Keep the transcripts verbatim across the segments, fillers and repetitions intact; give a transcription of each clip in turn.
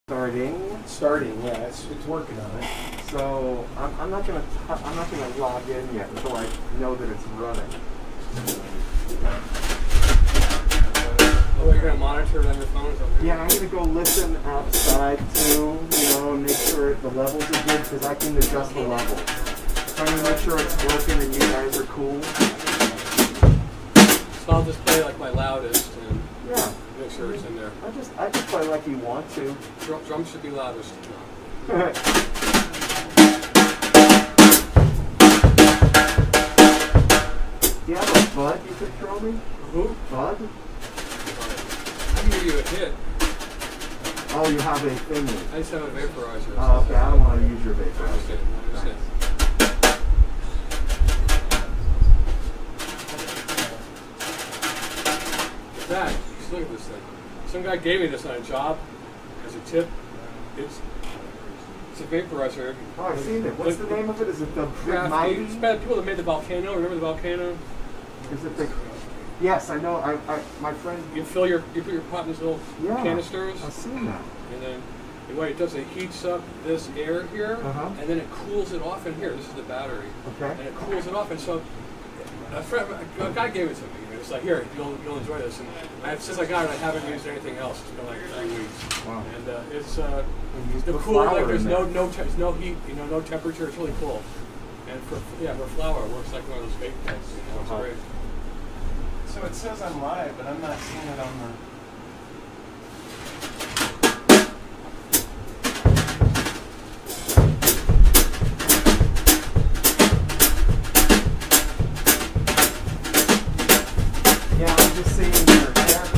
Starting. Starting, yeah, it's it's working on it. So I'm, I'm not gonna I'm not gonna log in yet until I know that it's running. Oh, you're gonna monitor it on your phone or something? Yeah, I'm gonna go listen outside too, you know, and make sure the levels are good because I can adjust the level. So I'm gonna make sure it's working and you guys are cool. So I'll just play like my loudest and yeah, make sure it's in there. I just I just play like you want to. Drum, drum should be loudest. Do you have a bud you could throw me? Who? Bud? I can give you a hit. Oh, you have a thingy. I just have a vaporizer. Oh, okay, I don't want to use your vaporizer. I understand. I understand. That, just look at this thing. Some guy gave me this on a job as a tip. It's it's a vaporizer. Oh, I've seen it. What's the name of it? Is it the Big Crafty. Mighty? It's about people that made the volcano. Remember the volcano? Is it the? Yes, I know. I, I my friend. You fill your, you put your pot in these little Yeah, canisters. I've seen that. And then, and what it does, it heats up this air here, Uh-huh. and then it cools it off in here. This is the battery. Okay. And it cools it off, and so a, friend, a guy gave it to me. It's like, here, you'll, you'll enjoy this. And I, since I got it, I haven't used anything else. It's been like three weeks. Wow. And uh, it's uh, the the cool, flour like there's in no there. no te no heat, you know, no temperature. It's really cool. And for yeah, for flour, it works like one of those vape pens. You know, it's Uh-huh. great. So it says I'm live, but I'm not seeing it on the... Yeah, I'm just seeing your character.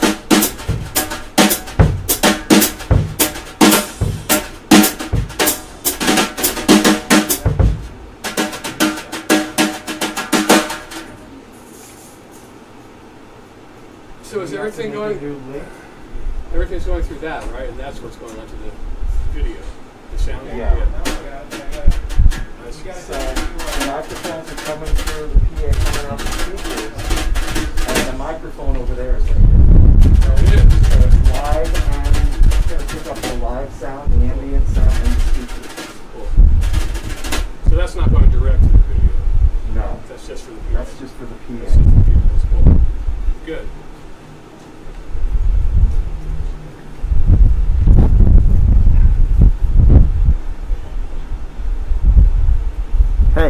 So is You have to everything make a going? new link? Everything's going through that, right? And that's what's going on to the video, the sound. Yeah. No, I got it, I got it. I see. So the microphones are coming through the P A coming off the speakers, and the microphone over there is right here. Oh, it is. So it's live and it's going to pick up the live sound, the ambient sound, and the speakers. Cool. So that's not going direct to the video. No, That's just for the people. that's just for the P That's just A. for the people. That's cool. Good. Hey.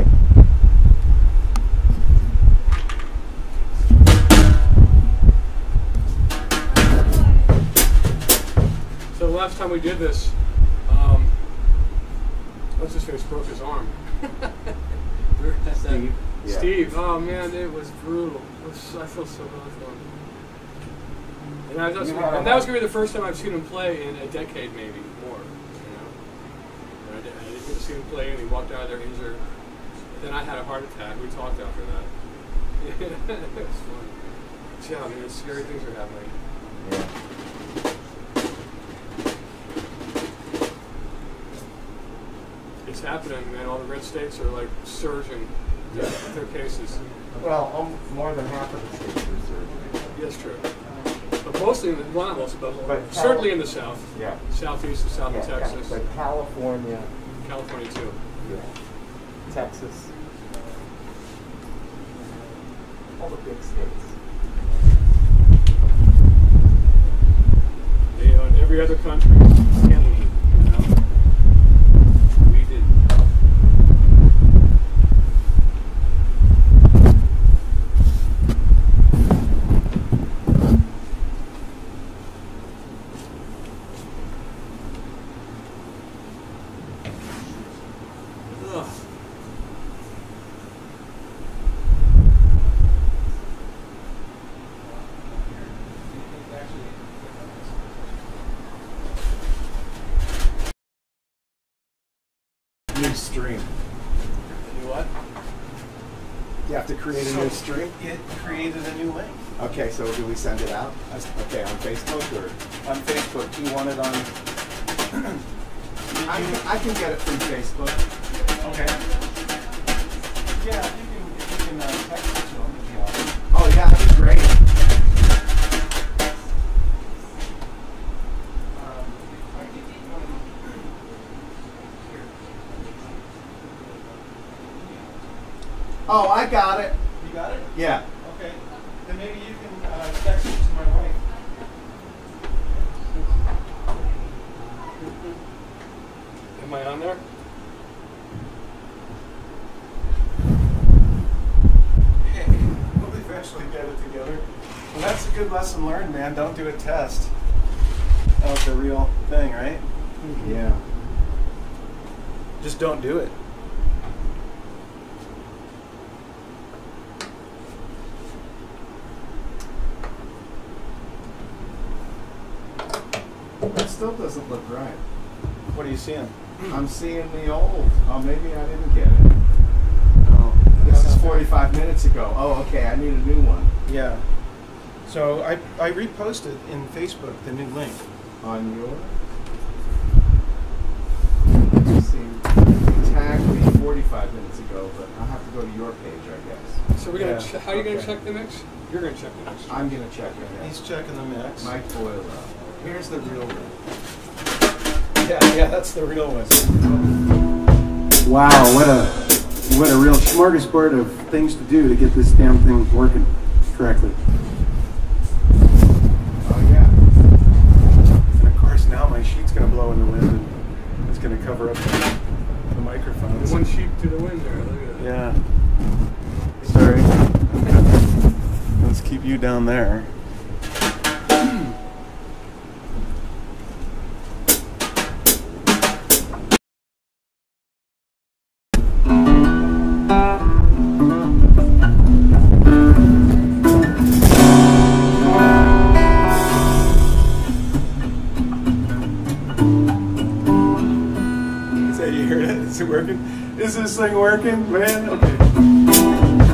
So the last time we did this, um, what's his face broke his arm. Steve. Yeah. Steve. Oh man, it was brutal. It was, I feel so bad for him. And, I was, You had a and that was heart- gonna be the first time I've seen him play in a decade, maybe more. You know, and I, did, I didn't get to see him play, and he walked out of there injured. Then I had a heart attack. We talked after that. It was fun. Yeah, I mean, scary things are happening. Yeah. It's happening, man. All the red states are like surging Yeah. with their cases. Well, um, more than half of the states are surging. Yes, true. But mostly, in the, well, not mostly, but, But certainly Cal- in the south, Yeah. southeast and south Yeah, of Texas, But California, California too. yeah. Texas, all the big states. You know, in every other country, Italy, you know, we did. Ugh. New stream. You what? You have to create a So new stream? It created a new link Okay, so do we send it out? Okay, on Facebook or? on Facebook. Do you want it on? I can, I can get it from Facebook. Okay. Yeah, if you can, if you can uh, text it to them, it'd be awesome. Oh yeah, that'd be great. Um, Oh, I got it. You got it? Yeah. Okay. Then maybe you can uh, text it to my wife. Am I on there? Hey, we'll eventually get it together. Well, that's a good lesson learned, man. Don't do a test. That was the real thing, right? Yeah. Just don't do it. It still doesn't look right. What are you seeing? I'm seeing the old. Oh, maybe I didn't get it. Oh, This is forty-five minutes ago. Oh, okay. I need a new one. Yeah. So I, I reposted in Facebook the new link. On your? Let's see. You tagged me forty-five minutes ago, but I'll have to go to your page, I guess. So we're gonna. Yeah, Ch- how are you gonna okay. check the mix? You're gonna check the mix. I'm gonna check it. He's checking the mix. Mike Boyle. Here's the real one. Yeah, yeah, that's the real one. Wow, what a what a real smorgasbord of things to do to get this damn thing working correctly. Oh yeah. And of course now my sheet's gonna blow in the wind and it's gonna cover up the, the microphones. One sheep to the wind there. Look at that. Yeah. Sorry. Let's keep you down there. So you heard it? Is it working? Is this thing working, man? Okay.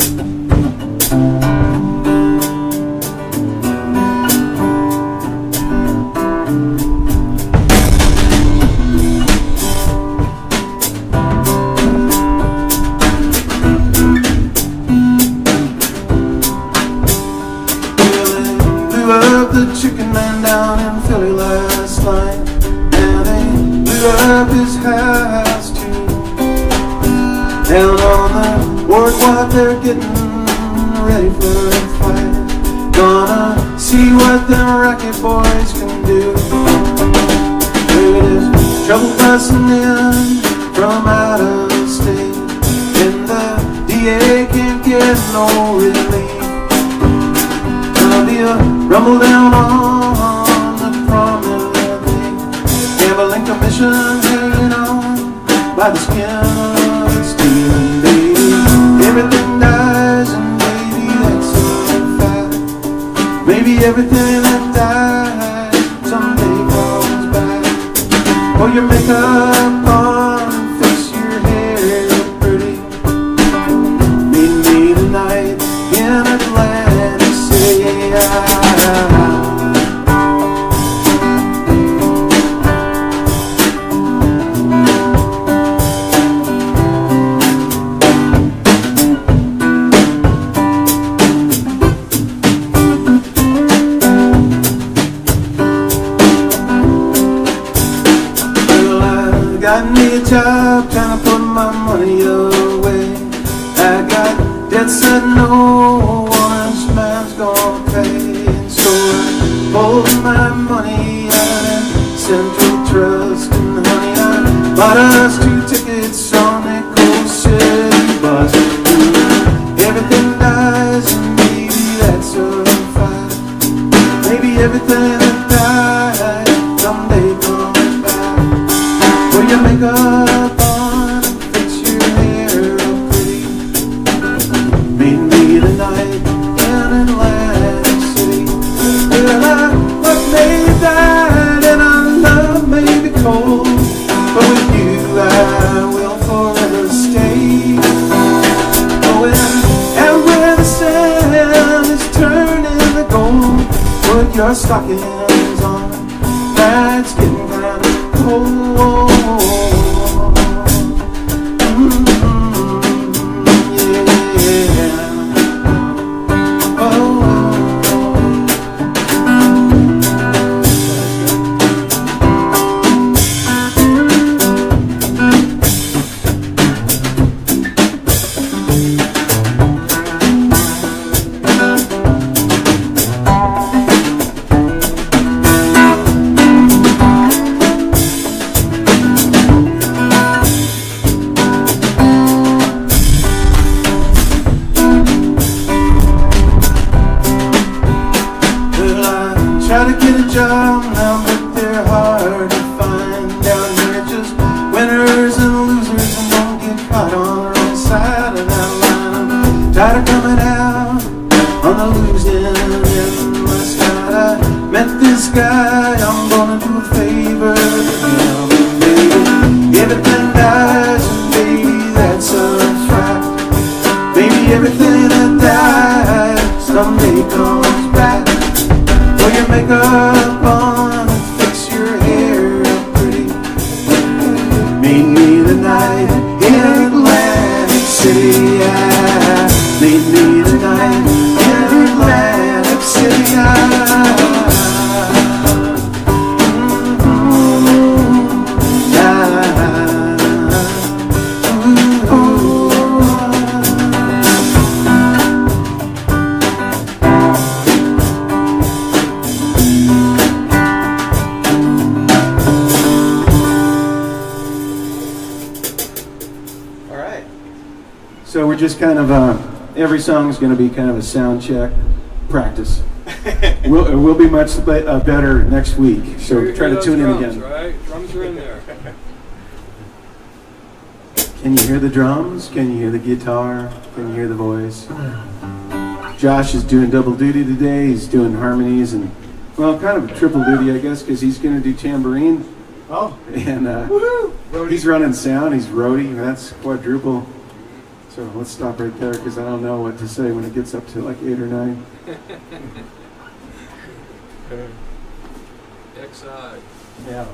Blew up the chicken man down in Philly last night, and they blew up his house too. Down on the boardwalk they're getting ready for a fight. Gonna see what them racket boys can do. There's trouble busting in from out of state, and the D A can't get no relief. There'll be a rumble down on the promenade, gambling commission hanging on by the skin of its teeth. And baby, everything dies, and baby, that's a fact. Maybe everything that dies someday comes back. Pull your makeup on, fix your hair pretty. Meet me tonight in Atlantic City. Got me a job, trying to put my money away. I got debt set, no honest man's gonna pay. And so I pulled my money out of Central Trust, and honey, I bought us two tickets on that cold city bus. Everything dies, and maybe that's a fact. Maybe everything that dies someday comes back. Put your makeup on, fix your hair up pretty. Meet me tonight in Atlantic City. Well, I love may die and our love may be cold, but with you I will forever stay. Oh, and, and where the sand is turning to gold, put your stockings on. That's getting kind of cold. tonight in Atlantic City. Yeah. Meet me tonight in Atlantic City. Yeah. So we're just kind of, uh, every song is going to be kind of a sound check practice. we'll, it will be much be uh, better next week, so Sure, try to tune drums, in again. Right? Drums are in there. Can you hear the drums? Can you hear the guitar? Can you hear the voice? Josh is doing double duty today. He's doing harmonies and, well, kind of a triple duty, I guess, because he's going to do tambourine. Oh. And uh, Woohoo! he's running sound. He's roadie. That's quadruple. So let's stop right there because I don't know what to say when it gets up to like eight or nine. X I. Yeah.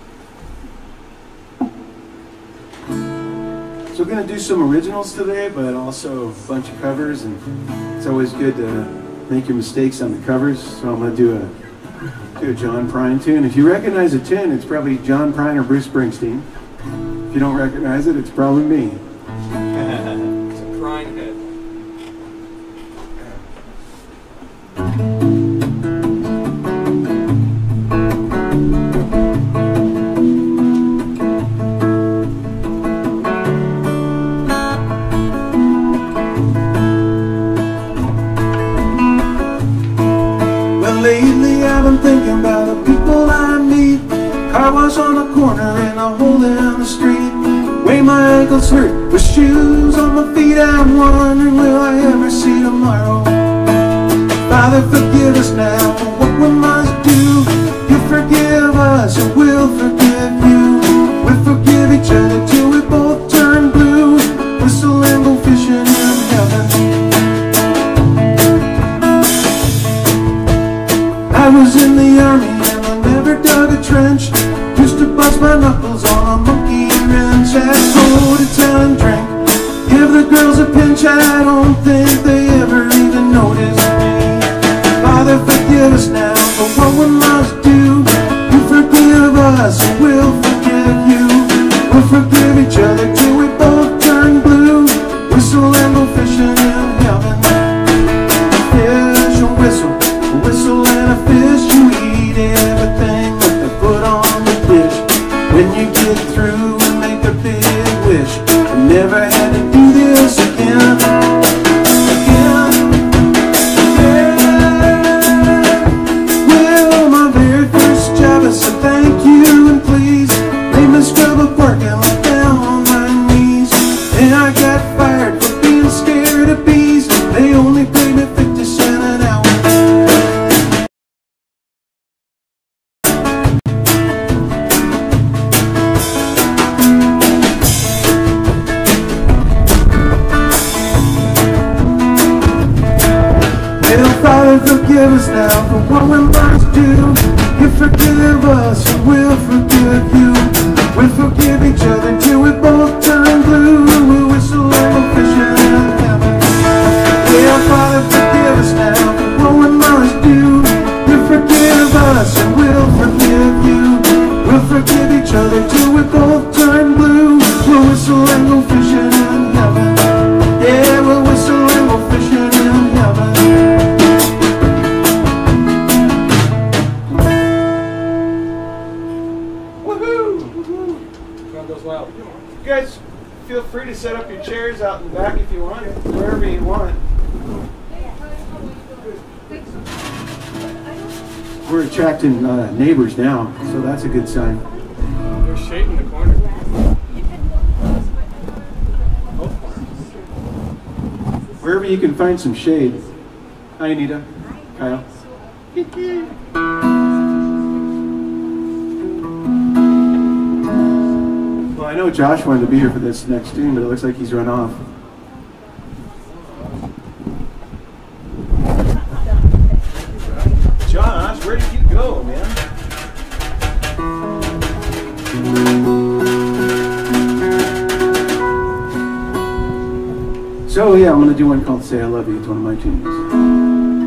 So we're going to do some originals today, but also a bunch of covers, and it's always good to make your mistakes on the covers. So I'm going to do a do a John Prine tune. If you recognize a tune, it's probably John Prine or Bruce Springsteen. If you don't recognize it, it's probably me. It's a Prine head. Lately I've been thinking about the people I meet. Car wash on the corner and a hole in the street. Way my ankles hurt with shoes on my feet. I'm wondering, will I ever see tomorrow? Father, forgive us now for what we must do. You forgive us and we'll forgive you. We'll forgive each other till we both turn blue. Whistle and go fishing in heaven. I was in the army and I never dug a trench. Used to bust my knuckles on a monkey wrench. I'd go to town and drink, give the girls a pinch. I don't think they ever even noticed me. Father, forgive us now for what we must do. You forgive us and we'll forgive you. We'll forgive each other till we both turn blue. Whistle and go fishing in heaven. Fish a whistle, a whistle and a fish. You eat everything that they put on the dish. When you get through and make a big wish, I never had to do this again. Again. Yeah. Well, my very first job I said thank you and please. Made me scrub a parking lot down on my knees. And I got fired for being scared of bees. They only paid me fifty cents an hour. Father, forgive us now for what we must do. You forgive us and we'll forgive you. We'll forgive each other till we both turn blue. We'll whistle and go fishing in heaven. Yeah, Father, forgive us now for what we must do. You forgive us and we'll forgive you. We'll forgive each other till we both turn blue. We'll whistle and go fishing in heaven. Yeah, we'll whistle and go fishing in heaven. Well, You guys feel free to set up your chairs out in the back if you want, wherever you want. We're attracting uh, neighbors now, so that's a good sign. there's shade in the corner. Wherever you can find some shade. Hi, Anita. Kyle. Well, I know Josh wanted to be here for this next tune, but it looks like he's run off. Josh, where did you go, man? So yeah, I'm gonna do one called "Say I Love You." It's one of my tunes.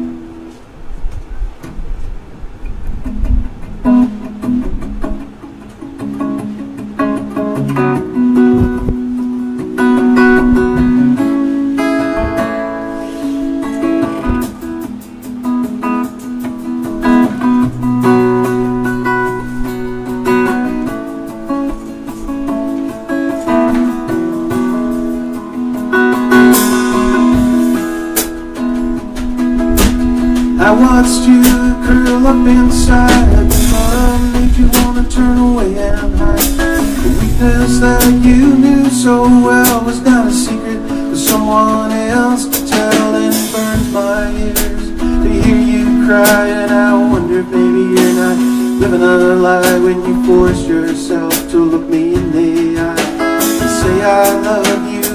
I watched you curl up inside the love made you wanna turn away and hide. The weakness that you knew so well was not a secret for someone else to tell, and it burns my ears to hear you cry. And I wonder if maybe you're not living a lie when you force yourself to look me in the eye and say I love you.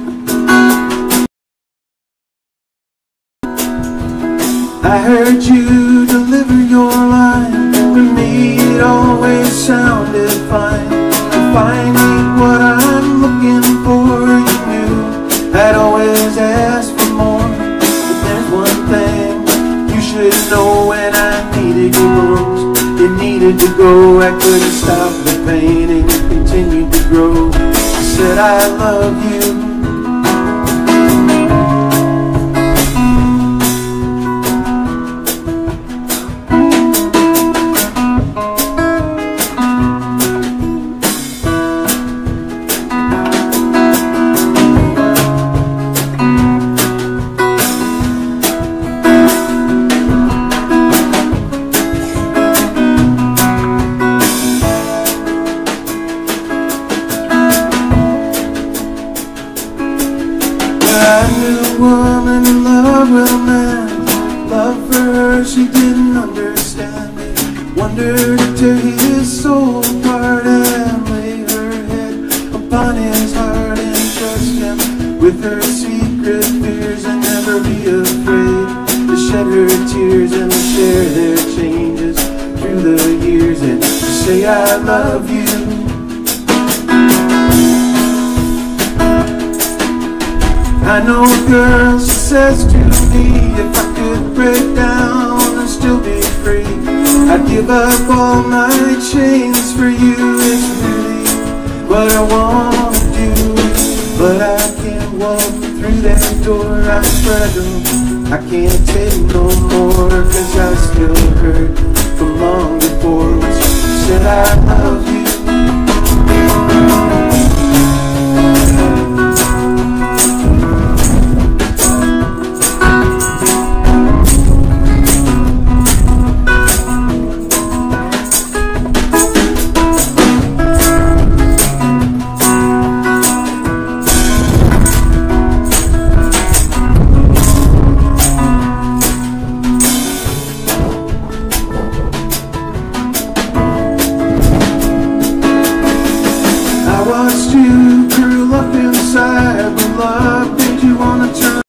I heard you deliver your line. To me it always sounded fine. Finding what I'm looking for, you knew I'd always ask for more. But there's one thing you should know: when I needed you most, you needed to go. I couldn't stop the pain and you continued to grow. I said I love you. I knew a woman in love with a man. Love for her she didn't understand me. Wondered to tear his soul apart and lay her head upon his heart and trust him with her secret fears, and never be afraid to shed her tears and share their changes through the years, and to say I love you. I know a girl, she says to me, if I could break down and still be free, I'd give up all my chains for you. It's really what I want to do, but I can't walk through that door. I'm fragile, I can't take no more, cause I still hurt from long before when she said I love you. Watched you curl up inside the love made you wanna turn.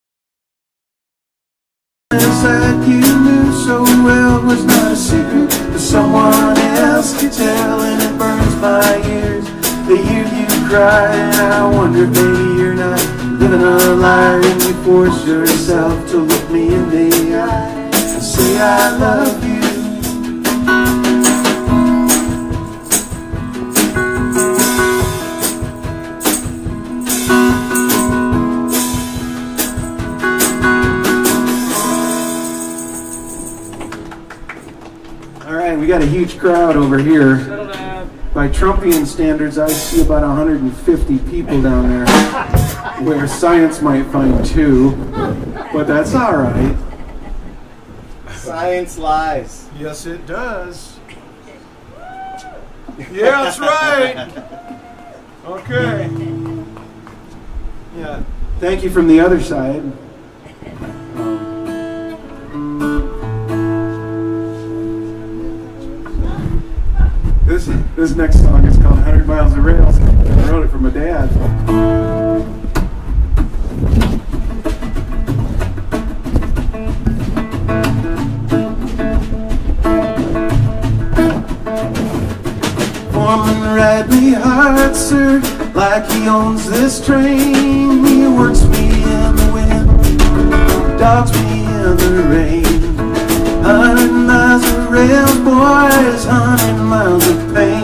That you knew so well was not a secret that someone else could tell, and it burns my ears to hear you cry. And I wonder, baby, you're not living a lie when you force yourself to look me in the eye and say I love you. We got a huge crowd over here. By Trumpian standards, I see about one hundred fifty people down there, where science might find two, but that's all right. Science lies. Yes, it does. Yeah, that's right. Okay. Yeah. Thank you from the other side. This, this next song is called one hundred miles of Rails. I wrote it for my dad. Foreman ride me hard, sir, like he owns this train. He works me in dogs me in the rain. Hundred miles of rails, boys, hundred miles of pain.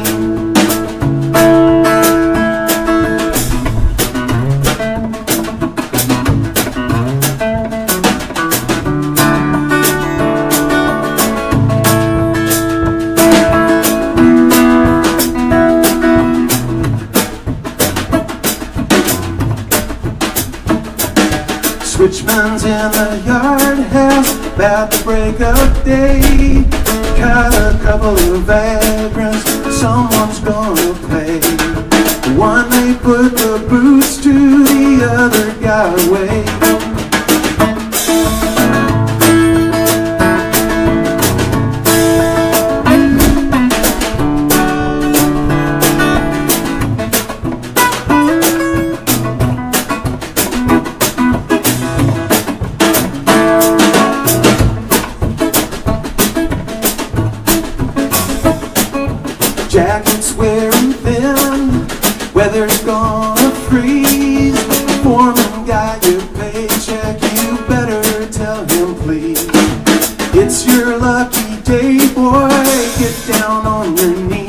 Switchman's in the yard house about the break of day. Caught a couple of vagrants, someone's gonna pay. One they put the boots to, the other got away. Jacket's wearing thin, weather's gonna freeze. Foreman got your paycheck, you better tell him please. It's your lucky day, boy, get down on your knees.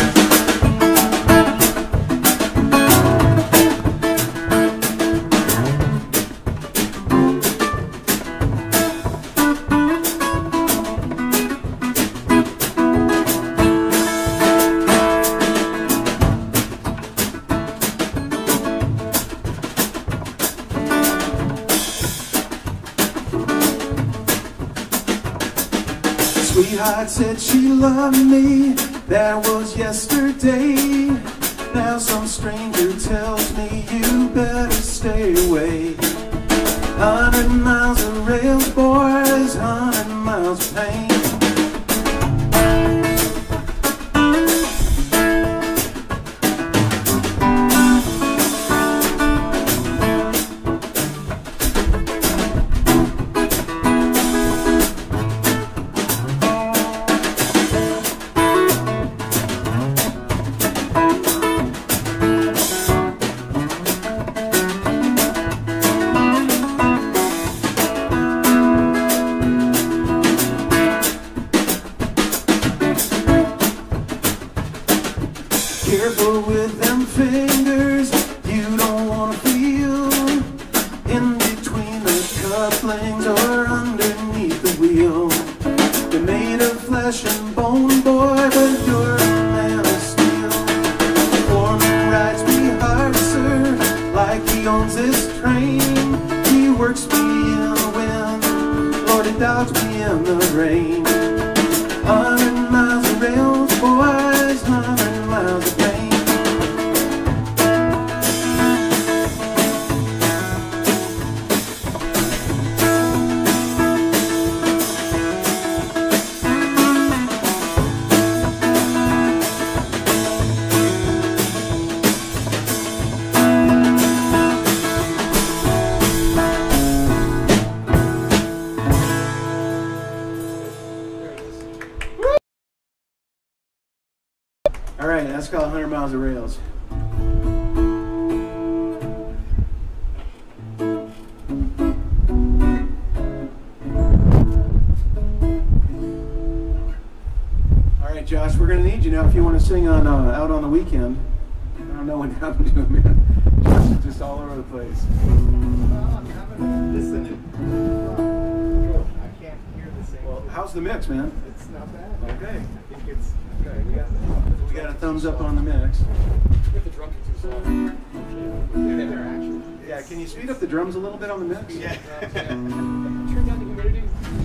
Sweetheart said she loved me, that was yesterday. Now some stranger tells me you better stay away. Hundred miles of rails, boys, hundred miles of pain. Careful with them fingers, you don't want to feel in between the couplings or underneath the wheel. You're made of flesh and bone, boy, but you're a man of steel. The foreman rides me hard, sir, like he owns this train. He works me in the wind, Lord, he dogs me in the rain. Hundred miles of rails, boys, hundred miles of pain. All right, that's called hundred miles of rails. All right, Josh, we're going to need you now if you want to sing on uh, out on the weekend. I don't know what happened to him, man. Josh is just all over the place. Listening. I can't hear the same. Well, how's the mix, man? It's not bad. Okay. I think it's okay. We got, We got a thumbs up on the mix. Get the drum kit too soft. yeah, they're actually. Yeah, can you speed up the drums a little bit on the mix? Yeah. Turn down the humidity.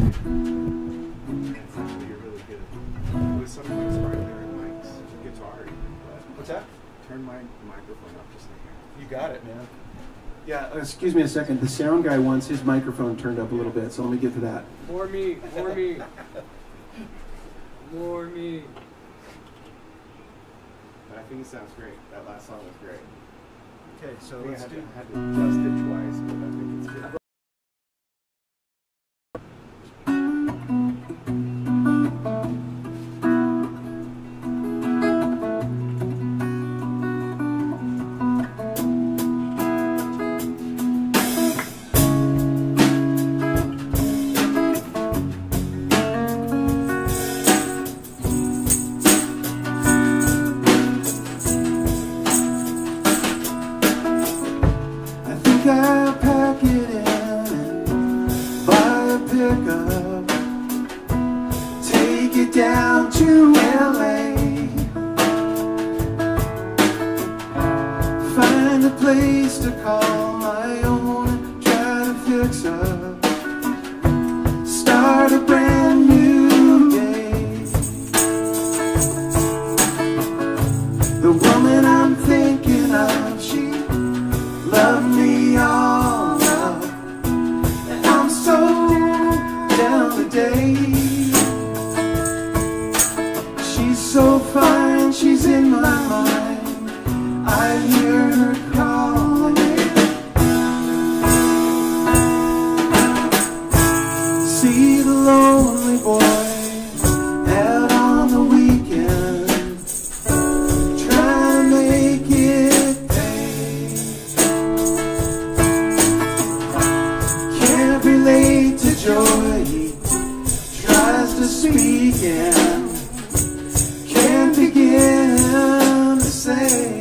It's actually really good. It was sometimes hard to hear mics, guitar. But What's that? turn my microphone up just a hair. You got it, man. Yeah, uh, excuse me a second. The sound guy wants his microphone turned up a little bit, so let me get to that. More me, more me. More me. But I think it sounds great. That last song was great. Okay, so I think I let's had, do. to, had to adjust it twice, but I think it's good. place to call my own and try to fix her. Start a brand new day. The woman I'm thinking of, she loved me all up, and I'm so down today. She's so fine, she's in my mind. I hear her calling. See the lonely boy out on the weekend, trying to make it pay. Can't relate to joy, he tries to speak and can't begin to say.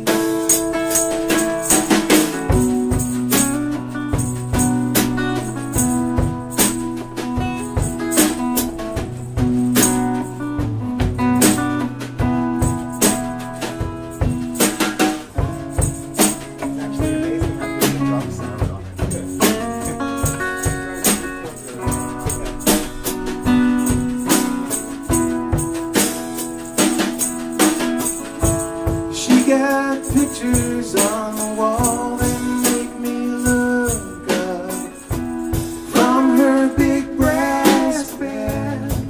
Got pictures on the wall that make me look up from her big brass band.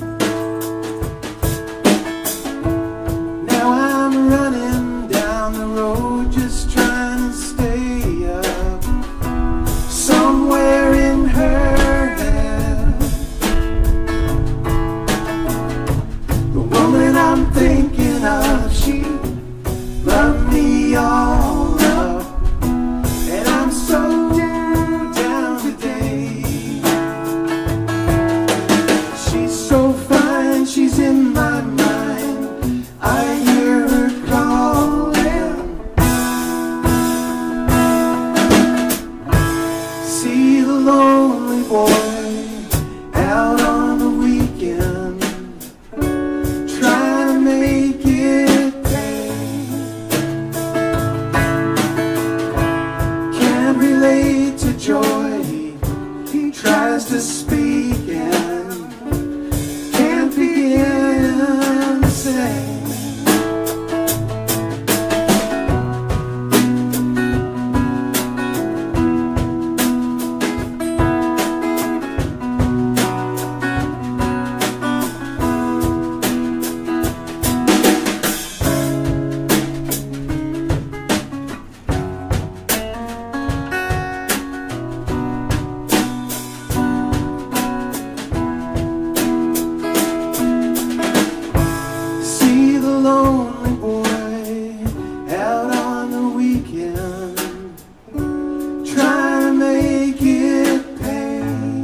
Now I'm running down the road just trying to stay up somewhere in her head. The woman I'm thinking of, she love me all up, and I'm so down today. She's so fine, she's in my mind. I hear her calling. See the lonely boy out on the weekend, trying to make it pay. Relate to joy, he tries to speak and can't begin to say. Lonely boy out on the weekend, trying to make it pay.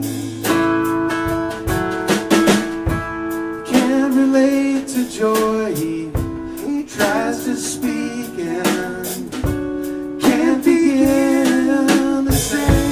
Can't relate to joy, he, he tries to speak and can't begin to say.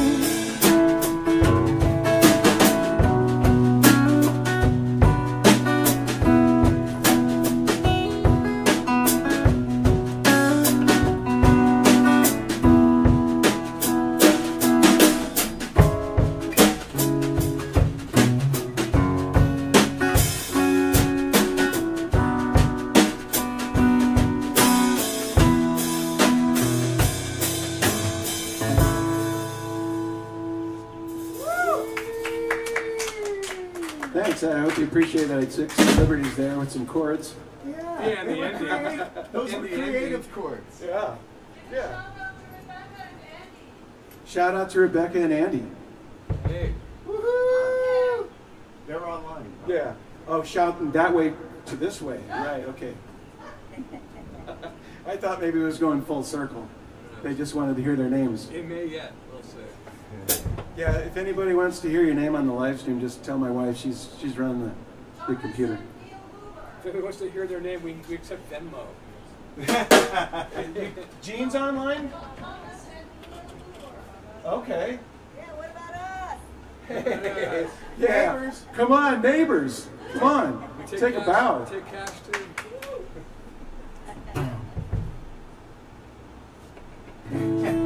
Thanks, I hope you appreciate that I took some liberties there with some chords. Yeah, Yeah, and the ending. those And were the creative ending. chords. Yeah, yeah. Shout out to Rebecca and Andy. Hey. Woohoo! They're online. Yeah. Oh, shouting that way to this way. Right, okay. I thought maybe it was going full circle. They just wanted to hear their names. It may yet, we'll see. Yeah, if anybody wants to hear your name on the live stream, just tell my wife. She's she's running the, the computer. If anyone wants to hear their name, we, we accept Venmo. Jean's online? Okay. Yeah, what about us? Hey, yeah. Neighbors. Come on, neighbors. Come on. We Take, take cash, a bow. Take cash too.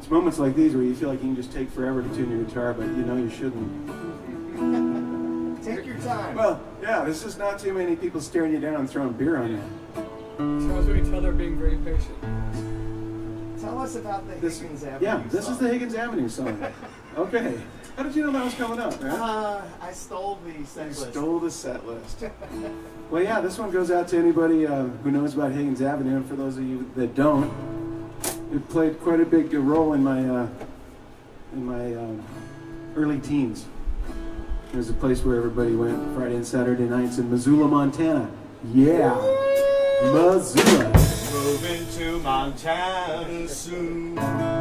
It's moments like these where you feel like you can just take forever to tune your guitar, but you know you shouldn't. Take your time. Well, yeah, this is not too many people staring you down and throwing beer on you. So I was going to tell they're being very patient. Tell us about the This, Higgins Avenue yeah, this song. is the Higgins Avenue song. Okay. How did you know that was coming up, man? Uh, I stole the set You list. stole the set list. Well, yeah, this one goes out to anybody uh, who knows about Higgins Avenue, and for those of you that don't, it played quite a big role in my uh, in my um, early teens. It was a place where everybody went Friday and Saturday nights in Missoula, Montana. Yeah, Missoula. Moving to Montana soon.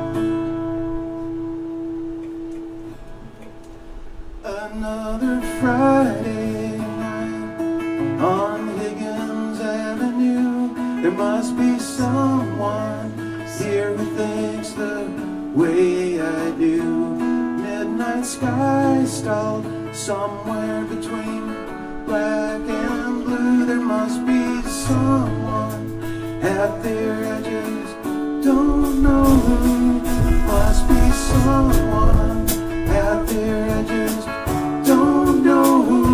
Another Friday night on Higgins Avenue. There must be someone here who thinks the way I do. Midnight sky stalled somewhere between black and blue. There must be someone at their edges, don't know who. Must be someone at their edges, don't know who.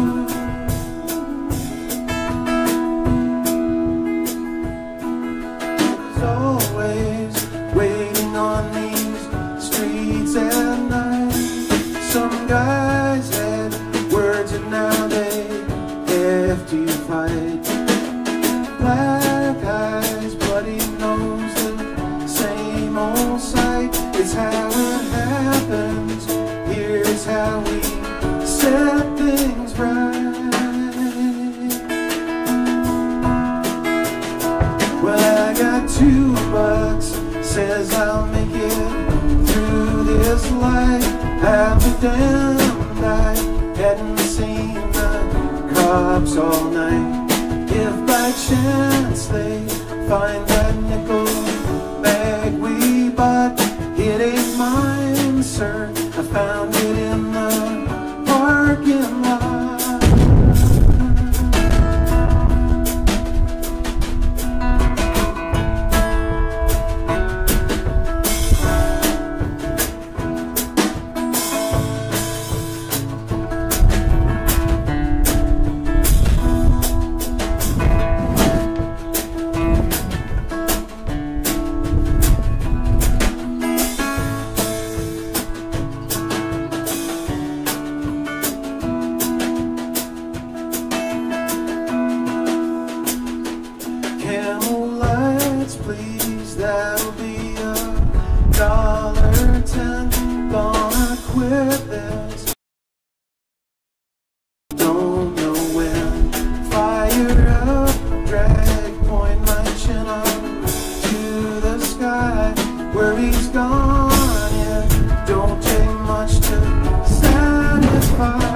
There's always waiting on these streets at night. Some guys had words and now they have to fight. Black eyes, bloody nose, the same old sight. It's how it happens, here's how we set things right. Well, I got two bucks, says I'll make it through this light. I'll be damned, I hadn't seen the cops all night. If by chance they find that nickel bag we bought, it ain't mine, sir. I found it in the parking lot. Camel lights, please, that'll be a dollar ten. Gonna quit this, don't know when. Fire up, drag, point my chin up to the sky. Where he's gone, it don't take much to satisfy.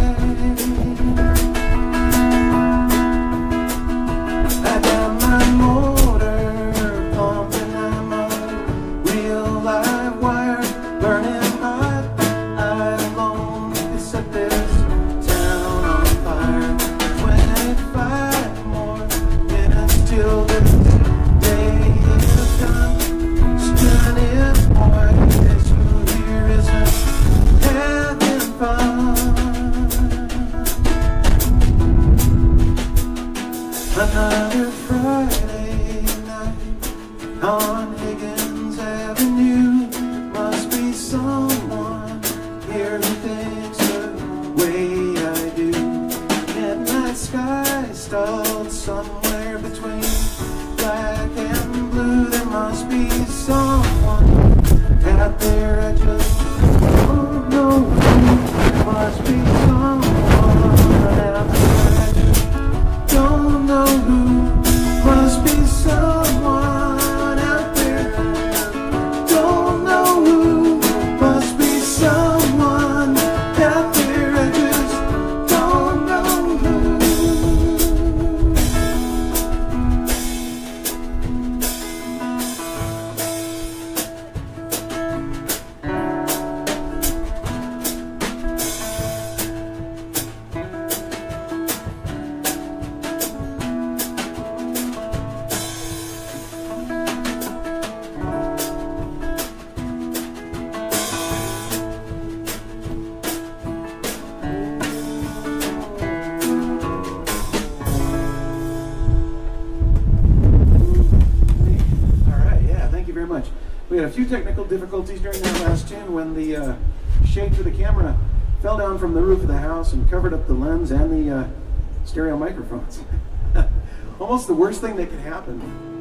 I got my motor pumping, I'm a real live wire burning hot. I alone could set this town on fire. Twenty-five more minutes till this day is done. Still if boy, this who here isn't having fun. Another Friday night on Higgins Avenue. Must be someone here who thinks the way I do. Midnight sky stalled somewhere between black and blue. There must be someone out there I just don't know who. Must be someone out there I just don't know who. Must be someone out there, don't know who. Must be someone out there, I just don't know who. We had a few technical difficulties during that last tune when the uh, shade for the camera fell down from the roof of the house and covered up the lens and the uh, stereo microphones. Almost the worst thing that could happen.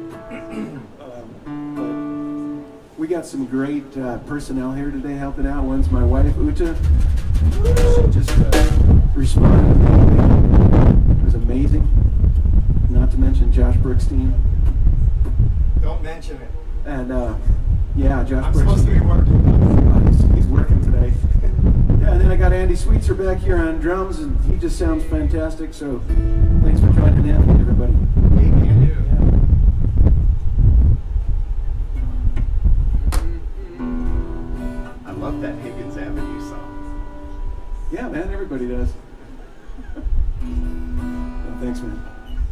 um, but we got some great uh, personnel here today helping out. One's my wife, Uta. She just uh, responded. It was amazing. Not to mention Josh Brookstein. Don't mention it. And uh, yeah, Josh I'm Brookstein. supposed to be working. Uh, he's, he's working today. Yeah, and then I got Andy Sweetser back here on drums, and he just sounds fantastic. So thanks for joining in, everybody. Hey, can you? I love that Higgins Avenue song. Yeah, man, everybody does. Oh, thanks, man.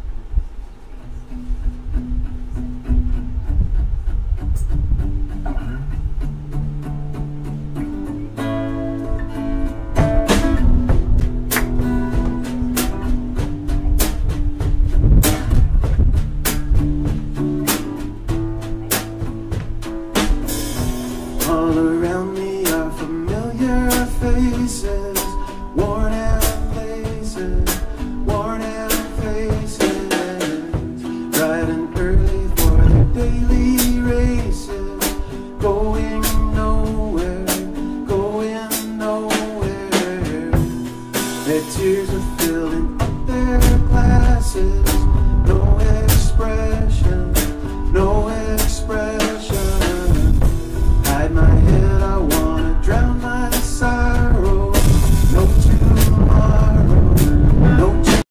All around me are familiar faces, worn out places, worn out faces, riding early for their daily races, going nowhere, going nowhere. Their tears are filling up their glasses, no expression, no expression. Hide my head, I wanna drown my sorrow. No tomorrow, no tomorrow.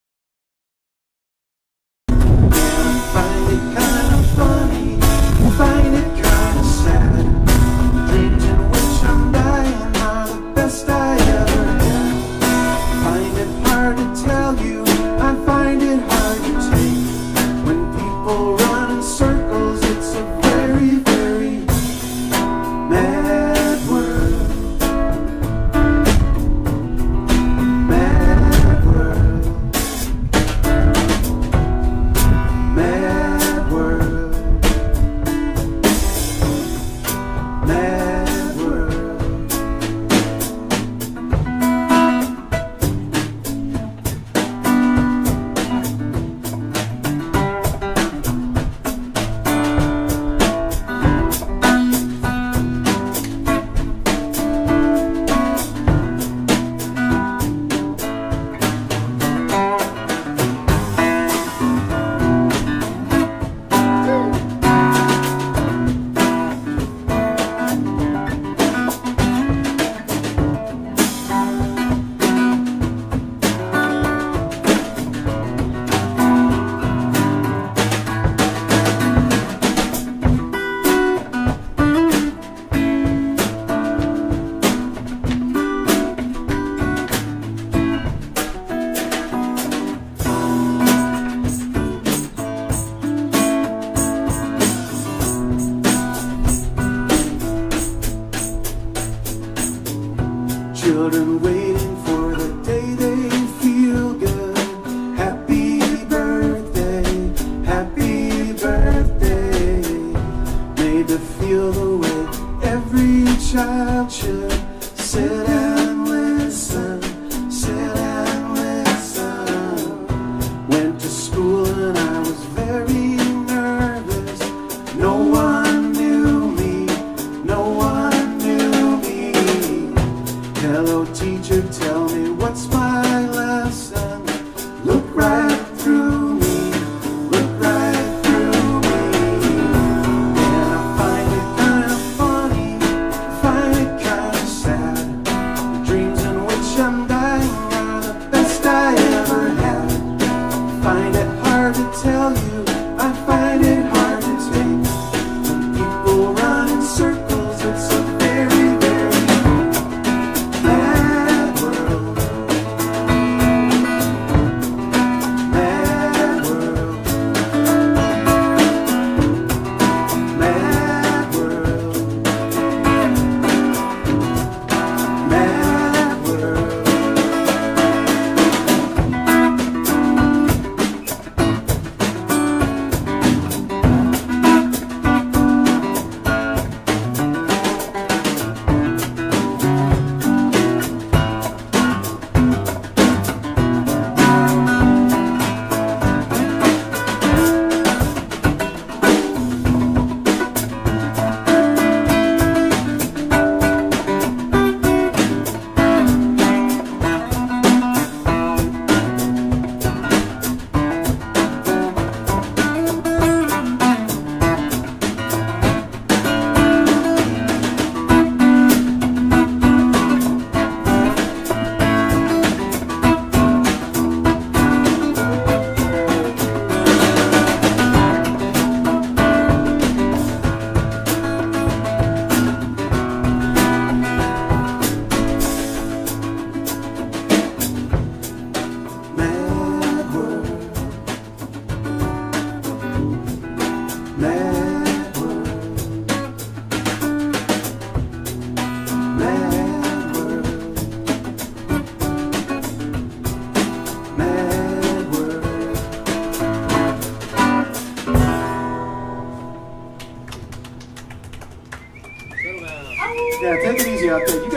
And I find it kinda funny, I find it kinda sad. Dreams in which I'm dying are the best I ever had. I find it hard to tell you, I find it hard to take. When people run in circles, it's a very, very mad world, mad world, mad world, mad world.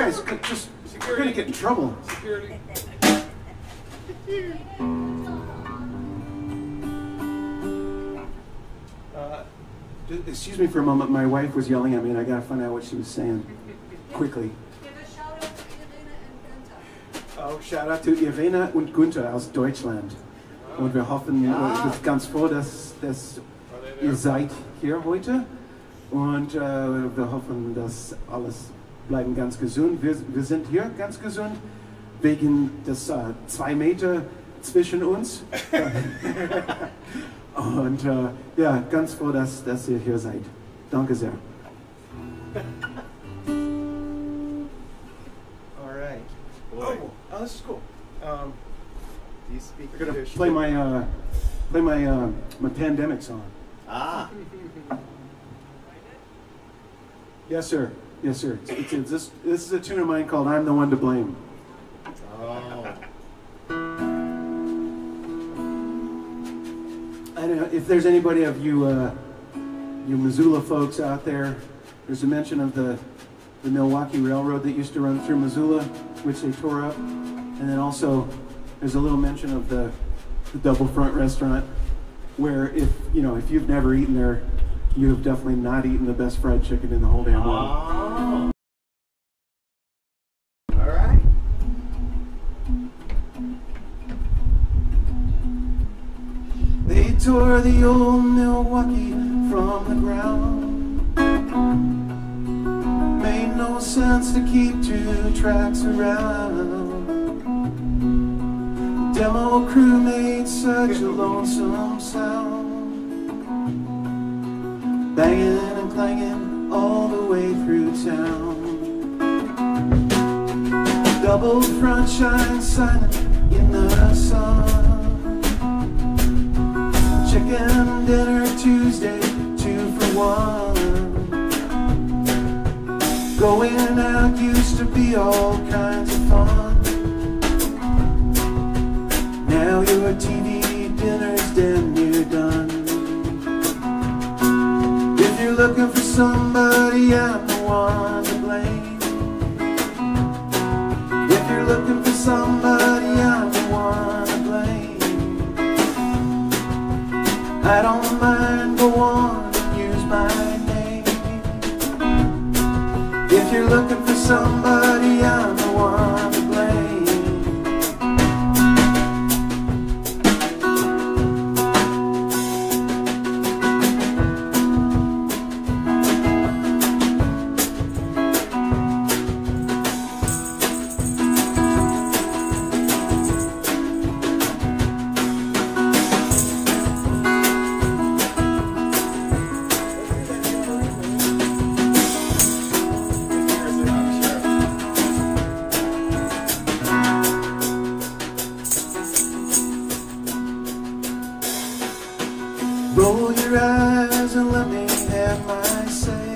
guys could just, we're gonna get in trouble. Security. Uh, just, excuse me for a moment. My wife was yelling at me, and I gotta find out what she was saying quickly. Give a shout out to Irene and Günther. Oh, shout out to Irene und Günther aus Deutschland. Und wir hoffen Ja. äh, ganz froh, dass, dass Are they there? ihr seid hier heute. Und äh, wir hoffen, dass alles bleiben ganz gesund. Wir, wir sind hier ganz gesund, wegen des äh, zwei Meter zwischen uns. Und äh, ja, ganz froh, dass, dass ihr hier seid. Danke sehr. All right. Boy, Oh, oh, this is cool. Um, do you speak I'm gonna Yiddish? play my uh, play my uh, my pandemic song. Ah, Yes, sir. Yes, sir. It's, it's, it's this, this is a tune of mine called "I'm the One to Blame." oh. I don't know if there's anybody of you, uh, you Missoula folks out there. There's a mention of the the Milwaukee Railroad that used to run through Missoula, which they tore up, and then also there's a little mention of the, the Double Front Restaurant, where if you know if you've never eaten there, you have definitely not eaten the best fried chicken in the whole damn world. Oh. All right. They tore the old Milwaukee from the ground. Made no sense to keep two tracks around. The demo crew made such a lonesome sound, banging and clanging all the way through town. Double front shines silent in the sun. Chicken dinner Tuesday, two for one. Going out used to be all kinds of fun. Now your T V dinner's damn near done. If you're looking for somebody, I'm the one to blame. If you're looking for somebody, I'm the one to blame. I don't mind, go on and use my name. If you're looking for somebody, I'm the one to blame. Roll your eyes and let me have my say.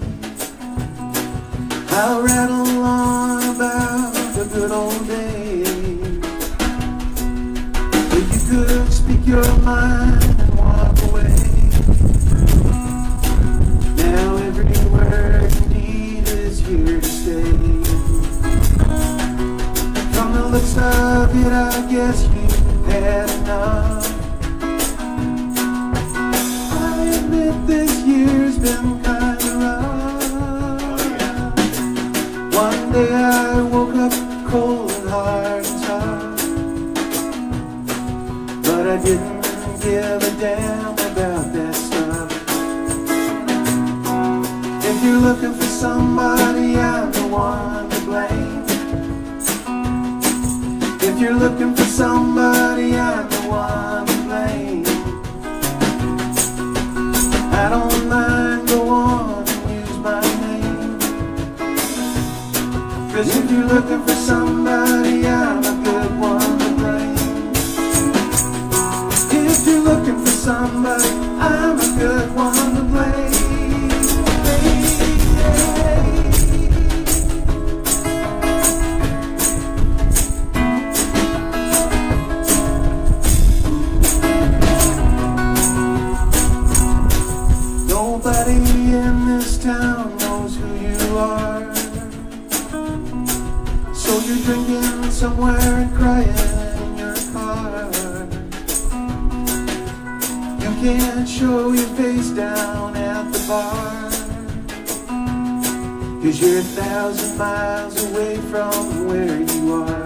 I'll rattle on about the good old days. If you could speak your mind and walk away. Now every word you need is here to stay. From the looks of it, I guess you had enough. This year's been kind of rough. One day I woke up cold and hard and tough, but I didn't give a damn about that stuff. If you're looking for somebody, I'm the one to blame. If you're looking for somebody, I'm the one to blame. I don't mind, go on and use my name. Cause if you're looking for somebody, I'm a good one to blame. If you're looking for somebody, I'm a good one to blame. Nobody in this town knows who you are. can't show your face down at the bar, 'cause you're a thousand miles away from where you are.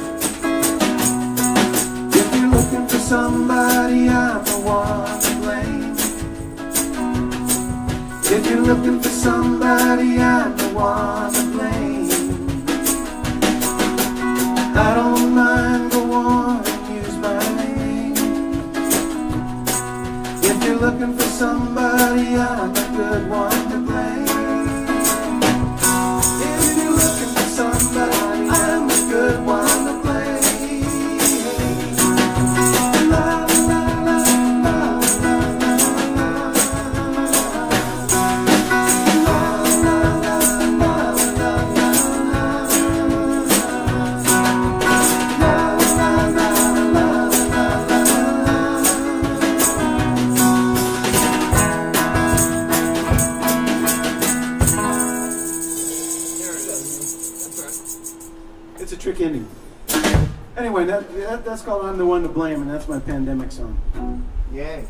If you're looking for somebody, I'm the one to blame. If you're looking for somebody, I'm the one to blame. I don't mind, go on and use my name. If you're looking for somebody, I'm a good one to blame. If you're looking for somebody, I'm a good one to blame. La, la, la, la, la, la, la, la. La, la, la, la, la, la, la. It's a trick ending. Anyway, that, that that's called I'm the One to Blame, and that's my pandemic song. Yay.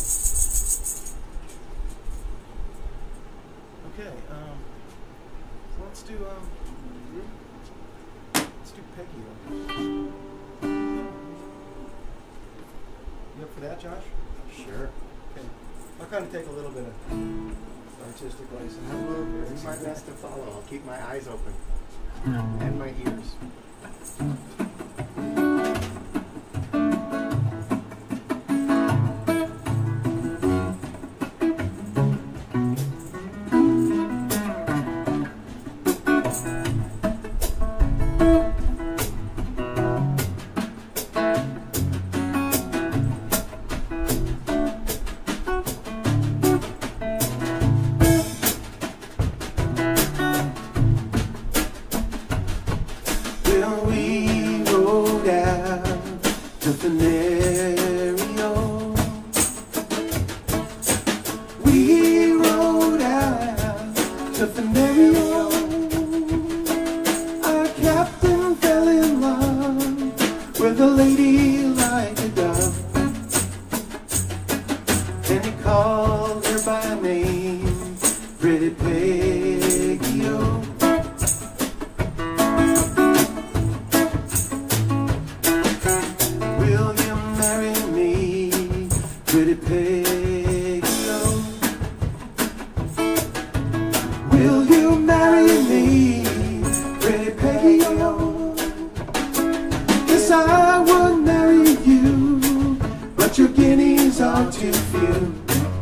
Okay, um, so let's do, um, let's do Peggy. You up for that, Josh? Sure. Okay. I'll kind of take a little bit of artistic license. I will do my best to follow. I'll keep my eyes open. And my ears. Well, we rode out to Venerio. We rode out to Venerio. Our captain fell in love with a lady like a dove, and he called her by name, Pretty Peggy-O. Will you marry me, Pretty Peggy-O? Will you marry me, Pretty Peggy-O? Yes, I would marry you, but your guineas are too few.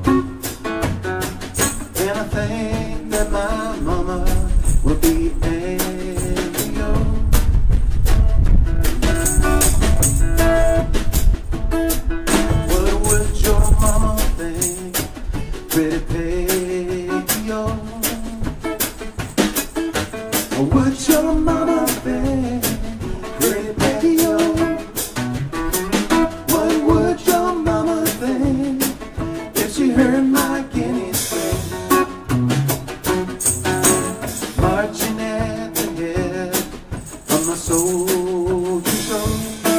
And I think that my mama will be angry-o. What would your mama think, Pretty Peggy-O? What would your mama think, Pretty Peggy-O? What would your mama think if she heard my guineas sing, marching at the head of my soldier's roll?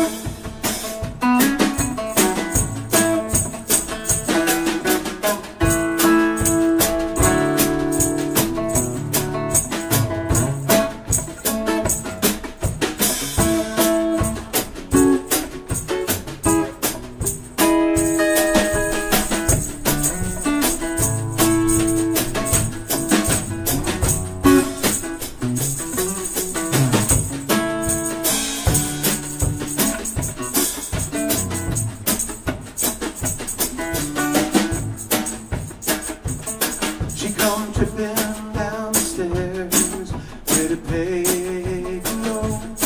She come tripping down the stairs, Pretty Peggy-O.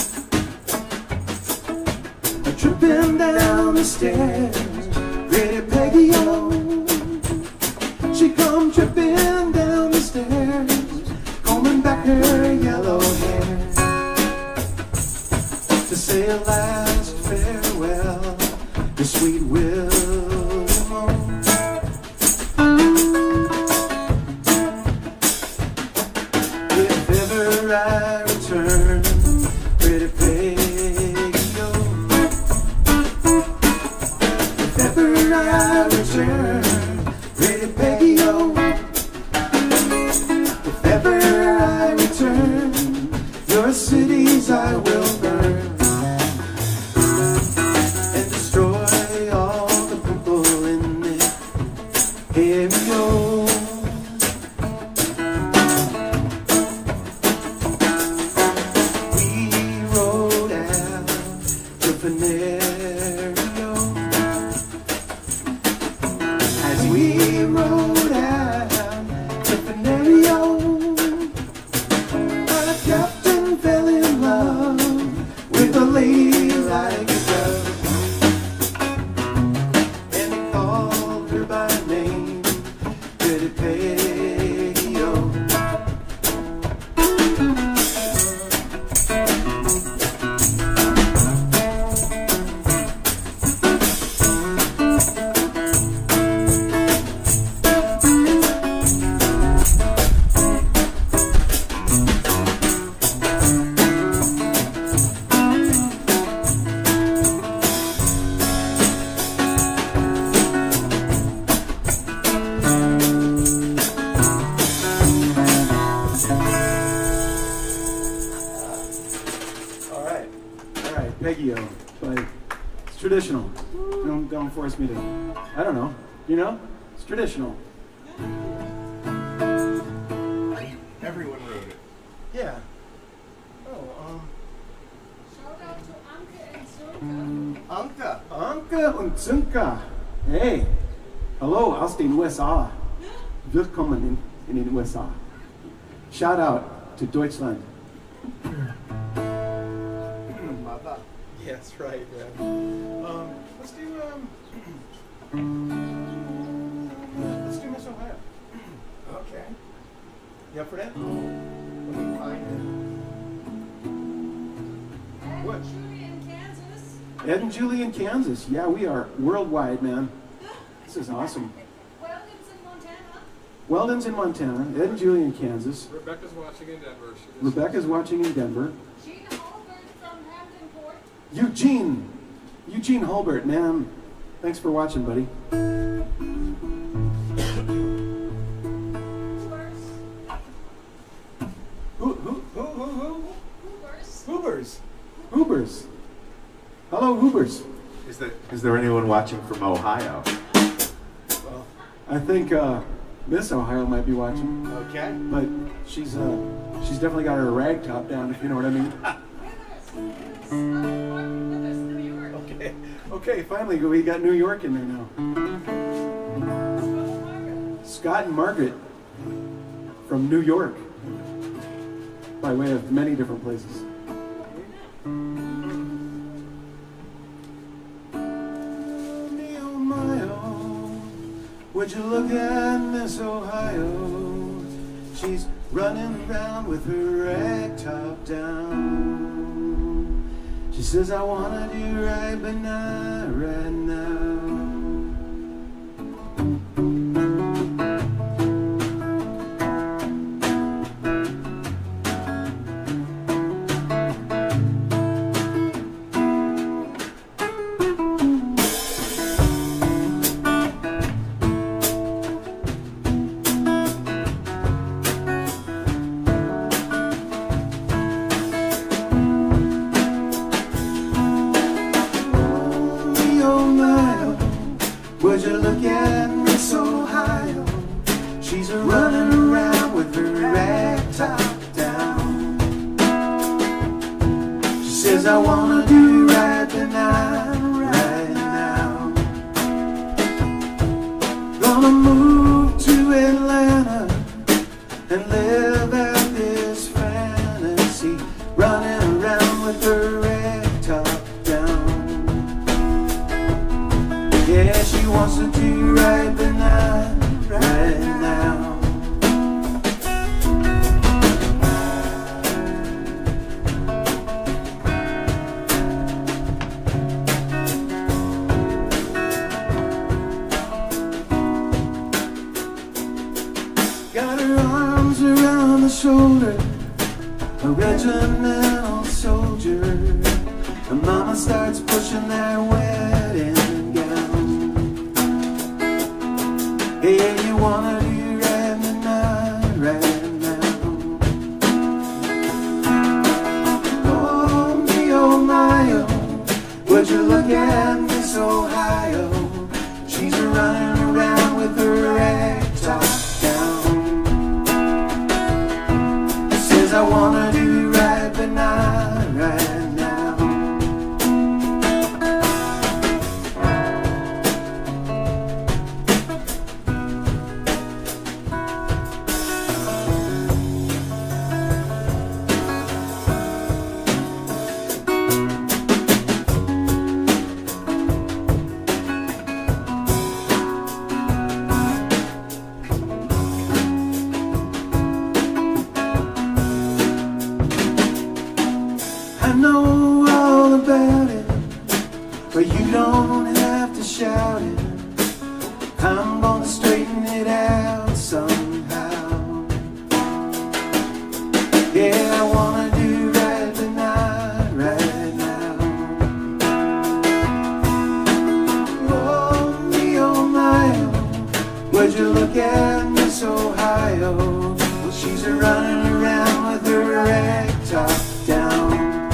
Tripping down the stairs, Pretty Peggy-O. She come tripping down the stairs, combing back her yellow hair, to say a last farewell to sweet William-O. If ever I return, Pretty Peggy-O, if ever ever I return, pretty Peggy, oh. If ever I return, your cities I will burn and destroy all the people in it. Here we go. We rode out to Venerio. As we rode out to Venerio, our captain fell in love with a lady like a dove, and he called her by name, pretty Peggy, oh. All right, all right, Peggy-O, but it's traditional. Don't, don't force me to, I don't know, you know? It's traditional. Everyone wrote it. Yeah. Oh, um, Shout out to Anke and Zunka. Anka. Anke und Zunka. Hey, hallo aus den U S A. Willkommen in, in den U S A. Shout out to Deutschland. Mother. Yeah, that's right, man. Um, let's do, um, let's do Miss Ohio. Okay. You up for that? Let me find And What? Julie in Kansas. Ed and Julie in Kansas. Yeah, we are worldwide, man. This is awesome. Weldon's in Montana. Weldon's in Montana. Ed and Julie in Kansas. Rebecca's watching in Denver. She just- Rebecca's watching in Denver. Gene Holbert from Hampton Court. Eugene. Eugene Holbert, man. Thanks for watching, buddy. Hoovers. Who, who, who, who, who? Hoovers. Hoobers. Hoobers. Hello, Hoobers. Is there, is there anyone watching from Ohio? Well, I think uh, Miss Ohio might be watching, it. Okay. but she's uh, she's definitely got her rag top down, if you know what I mean. Withers. Withers. Martin Withers, New York. Okay, okay, finally we got New York in there now. Margaret. Scott and Margaret from New York, by way of many different places. Oh my, oh, would you look at Miss Ohio? She's running around with her rag top down. She says, I wanna do right, but not right now. Would you look at Miss Ohio? She's a running around with her rag top down. She says, I wanna do right tonight, right now. Gonna move to Atlanta and live out this fantasy, running around with her rag top down. Yeah, she wants to do right but not right now. Got her arms around the shoulder, a regimental soldier. And mama starts pushing that wedding gown. don't have to shout it. I'm gonna straighten it out somehow. Yeah, I wanna do right tonight, right now. Oh, me, oh my, oh, would you look at Miss Ohio? Well, she's a running around with her rag top down.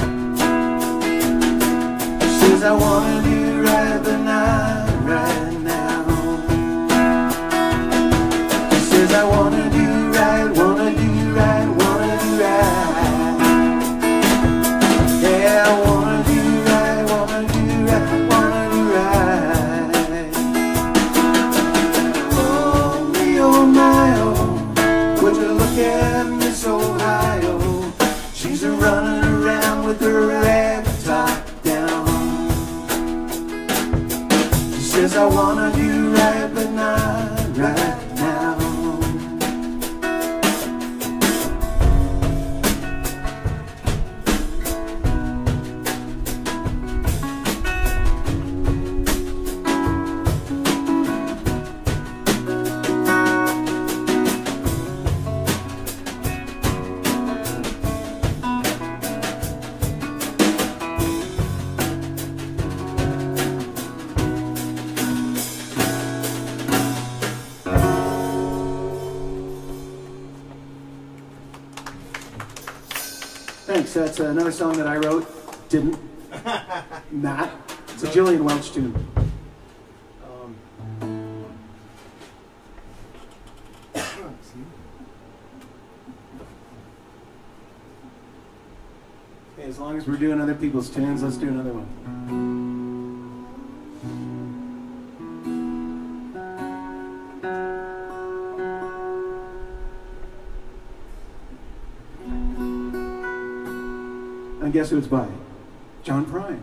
She says, I wanna do right tonight, right now. She says, I wanna do right, wanna do right, wanna do right. Yeah, I wanna do right, wanna do right, wanna do right. Oh, me, oh my, oh, would you look at Miss Ohio? She's a running around with her rag top down. She says, I wanna do right, but not right now. Thanks. That's another song that I wrote. Didn't. Not. It's a Jillian Welch tune. Um, okay, as long as we're doing other people's tunes, let's do another one. And guess who it's by? John Prine.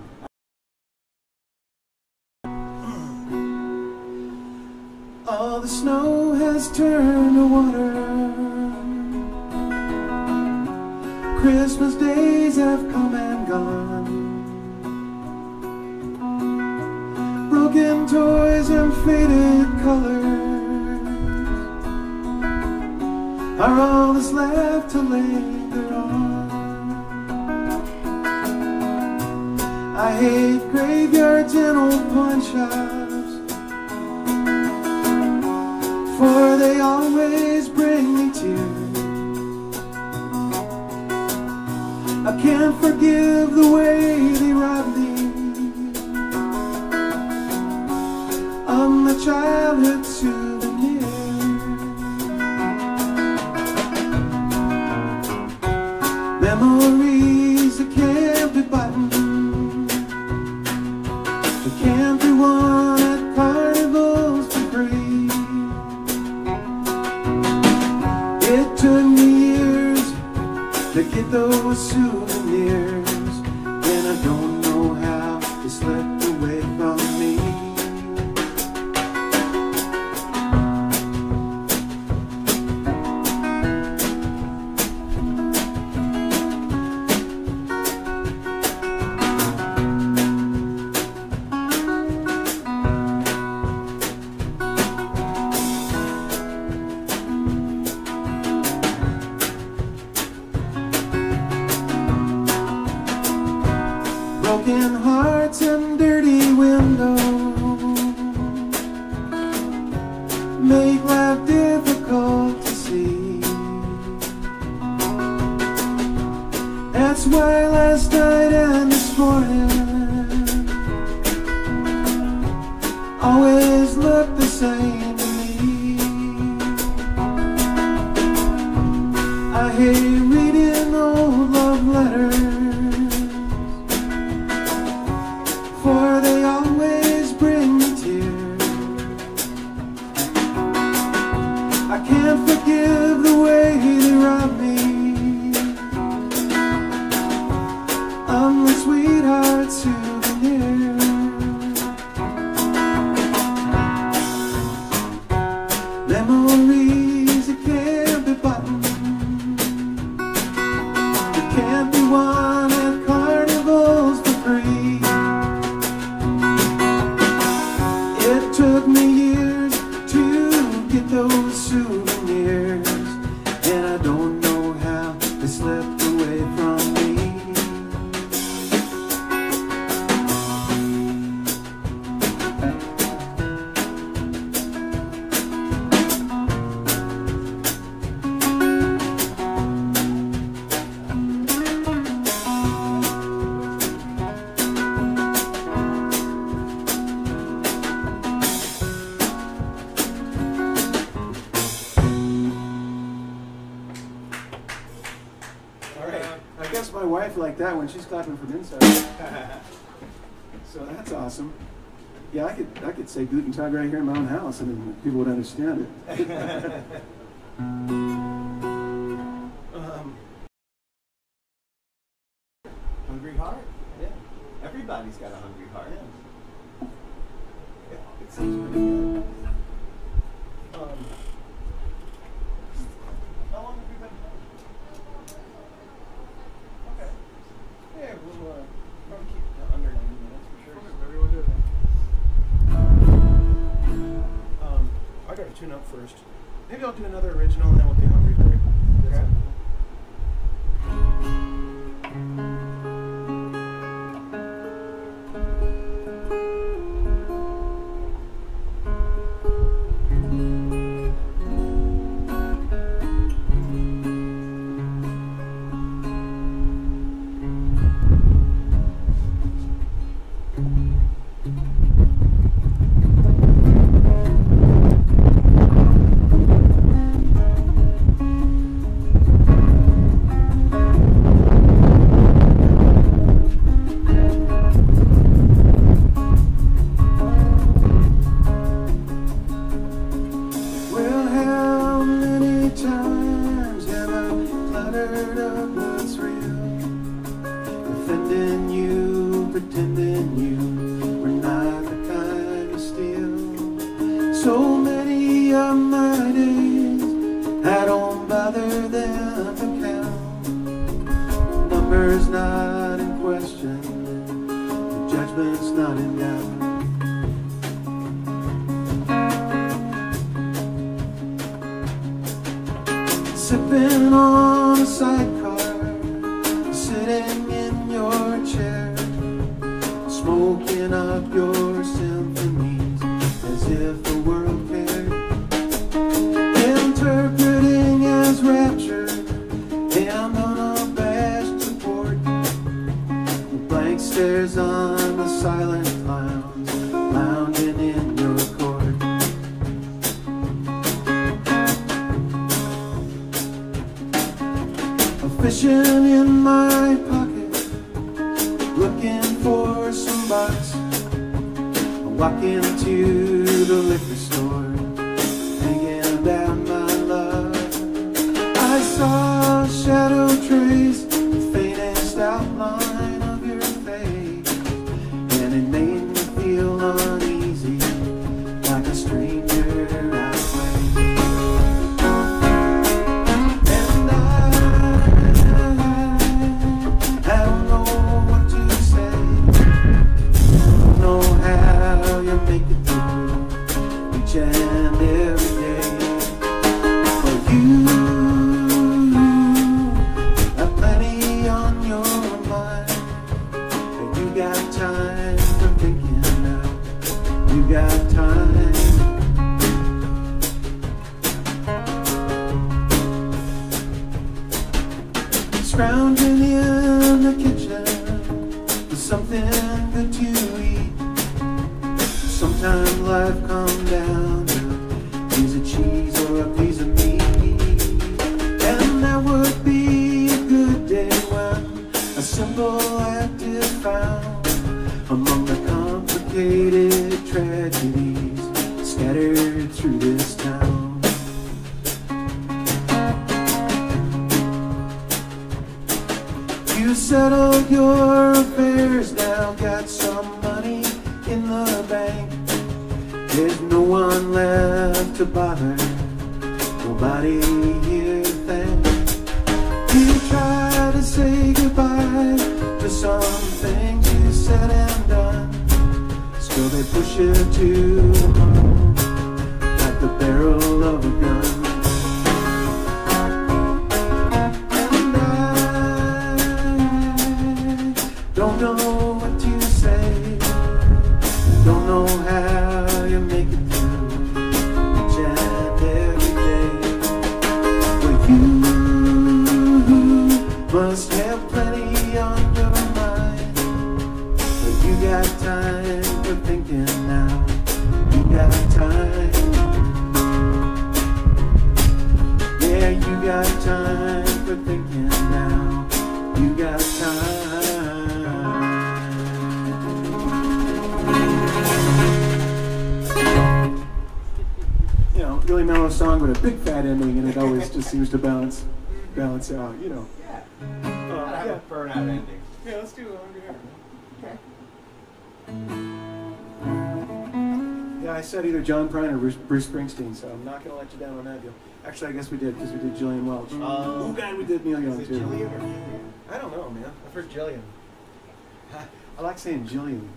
All the snow has turned to water. Christmas days have come and gone. Broken toys and faded colors are all that's left to linger on. I hate graveyards and old pawn shops, for they always bring me tears. I can't forgive the way they robbed me of my childhood souvenir. Memories that can't be buttoned, can't be won at carnivals for free. It took me years to get those souvenirs, and I don't know how they slipped away from me. Broken hearts and dirty windows make life difficult to see. That's why last night and this morning always look the same to me. I hate reading old love letters, for they always bring me tears. I can't forgive the way they robbed me of my sweetheart souvenir. Memories that can't be buttoned, It took me years to get those souvenirs, and I don't know how they slipped away from me. I guess my wife liked that when she's clapping from inside. So that's awesome. Yeah, I could I could say Guten Tag right here in my own house, and people would understand it. um, hungry heart? Yeah. Everybody's got a hungry heart. Yeah. Yeah, it seems pretty good. Um, how long have you been home? Okay. Yeah, we'll uh, probably keep it under ninety minutes for sure. Whatever you want to do. Um, I gotta tune up first. Maybe I'll do another original, and then we'll do Hungry Heart. Okay. Well, how many times have I cluttered up what's real? Defending you, pretending you were not the kind of steal. So many of my days, I don't bother them to count. Numbers not in question, the judgment's not in doubt. Sipping on a sidecar, sitting in your chair, smoking up your symphonies as if the world cared, interpreting as rapture and unabashed support, blank stares on the silent clowns lounging in your court. Fishing in my pocket, looking for some bucks. I walk into the liquor store, thinking about my love. I saw a shadow trace the faintest outline of your face, and it made me feel uneasy, like a stranger out of place. And I I don't know what to say. I don't know how you make it through each and every day. But you have plenty on your mind, and you got time for thinking now. You got time. Scrounging in the kitchen for something good to eat. Sometimes life comes down to a piece of cheese or a piece of meat, and that would be a good day when a simple act is found among the complicated tragedies scattered through this town. You settled your affairs now, got some money in the bank. There's no one left to bother, nobody here to thank. You try to say goodbye to some things you said and done, till they push it to the bone, like the barrel of a gun. And I don't know what to say, don't know how you make it through each and every day. But you must have plenty on your mind, but you got time for thinking now. You got time. Yeah, you got time for thinking now. You got time. You know, really mellow song, but a big fat ending, and it always just seems to balance balance out. You know. Yeah. Uh, Gotta have yeah. a burnout ending. Yeah, let's do it over here. Okay. Yeah, I said either John Prine or Bruce, Bruce Springsteen, so I'm not going to let you down on that deal. Actually, I guess we did, because we did Jillian Welch. Um, oh, God, we did Neil Young, Is it too. Jillian or Jillian? I don't know, man. I've heard Jillian. I like saying Jillian.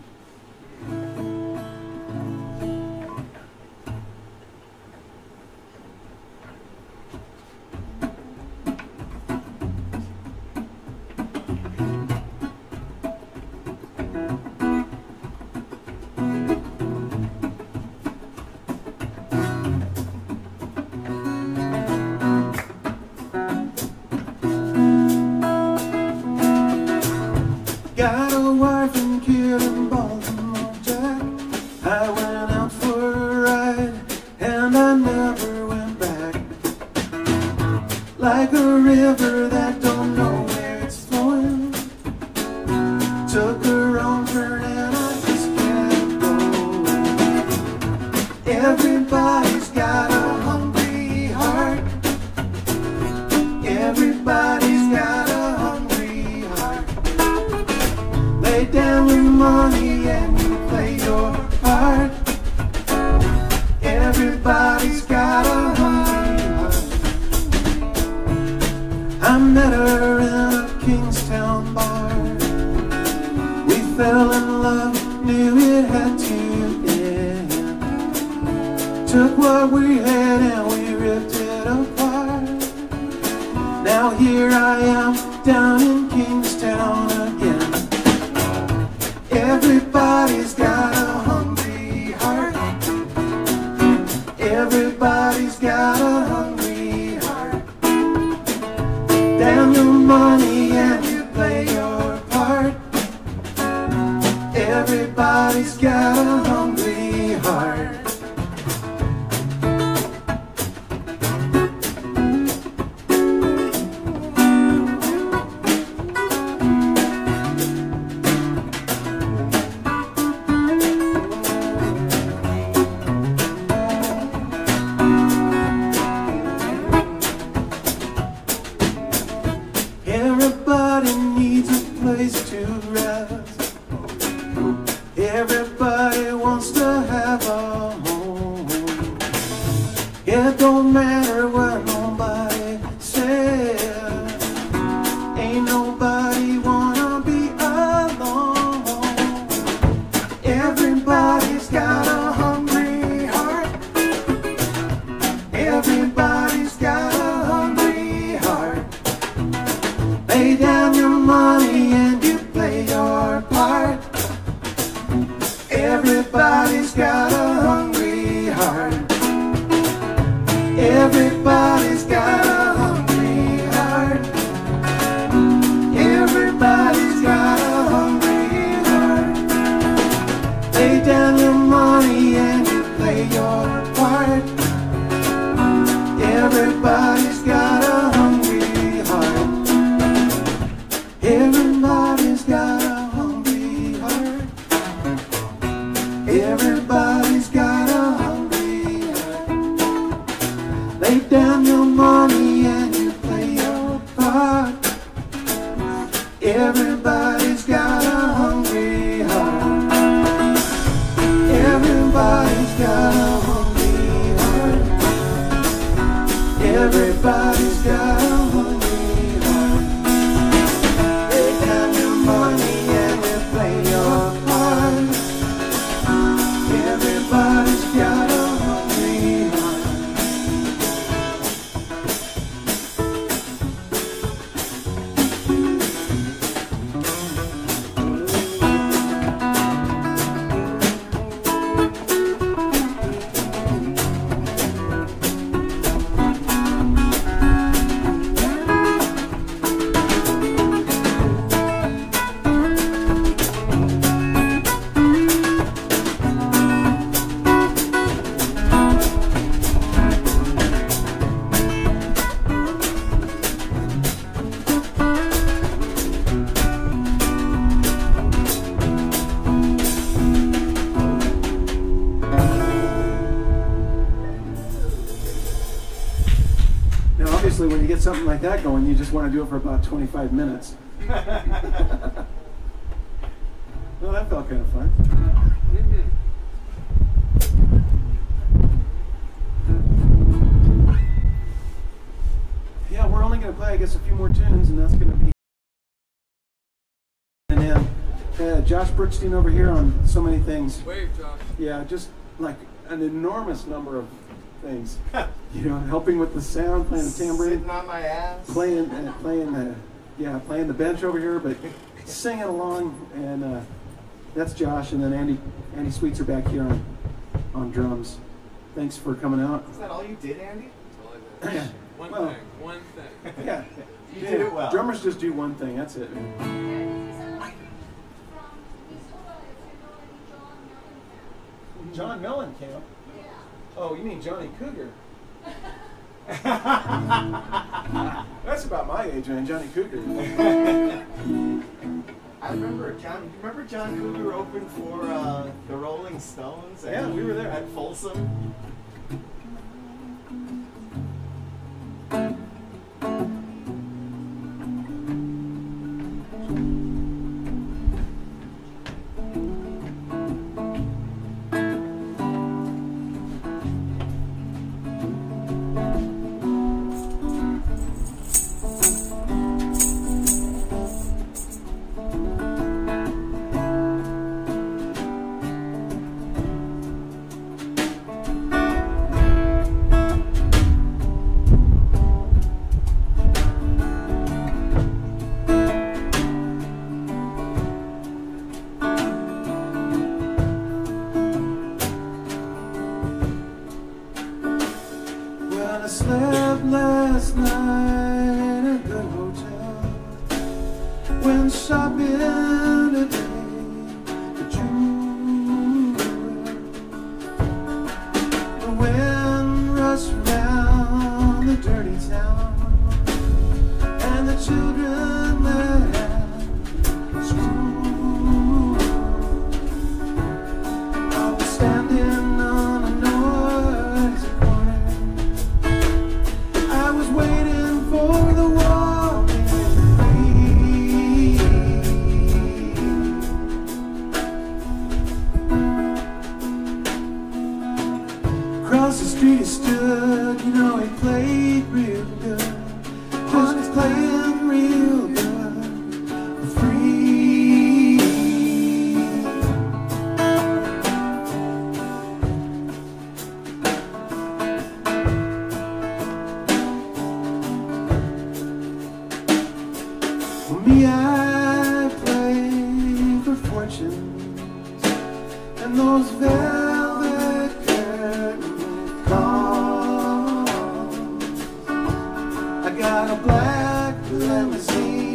Got a wife and kid in Baltimore, Jack. I went out for a ride, and I never went back. Like a river that don't know where it's flowing, took a wrong turn and I just kept going. Everybody's got a hungry heart. Everybody's got a hungry heart. Lay down your money and you play your part. Everybody's got a hungry heart. I met her in a Kingstown bar. We fell in love, knew it had to end. Took what we had and we ripped it apart. Now here I am down in Kingstown again. Everybody's got a hungry heart. Everybody's got a hungry heart. Damn your money and you play your part. Everybody's got a hungry heart. Everybody needs a place to rest. Everybody wants to have a home. It don't matter what nobody says. Ain't nobody wanna be alone. Everybody's got a hungry heart. Everybody's got a hungry heart. Lay down your money and you play your part. Everybody's got a hungry heart. Everybody's got a hungry heart. Everybody's got a hungry heart. Lay down your money and you play your part. Everybody's got a hungry heart. Everybody's got a hungry heart. Everybody's got a hungry heart. Lay down your money and you play your part. Everybody's got a hungry heart. Everybody's got a hungry heart. Everybody's got a hungry heart. Lay down your money and you play your part. get something like that going, you just want to do it for about twenty-five minutes. Well, that felt kind of fun. Yeah, we're only going to play, I guess, a few more tunes, and that's going to be. And then uh, Josh Brookstein over here on so many things. Wave, Josh. Yeah, just like an enormous number of things. You know, helping with the sound, playing the tambourine, Sitting on my ass. playing, uh, playing the, yeah, playing the bench over here, but singing along, and uh, that's Josh, and then Andy, Andy Sweetser back here on, on drums. Thanks for coming out. Is that all you did, Andy? That's all I did. Yeah. One Well, thing. One thing. Yeah, You yeah. did it well. Drummers just do one thing. That's it. Man. John Mellencamp. Oh, you mean Johnny Cougar? That's about my age, man. Johnny Cougar. I remember John. You remember John Cougar opened for uh, the Rolling Stones? Yeah, we were there at Folsom. Well, I slept last night at a good hotel. Went shopping today for jewelry. The wind rushed round the dirty town, and the children left school. I was standing on a noisy corner. I was waiting for the walking free. Across the street he stood, you know he played real good. Just he's playing real good for free. For me, I play for fortunes and those velvet curtain calls. I got a black limousine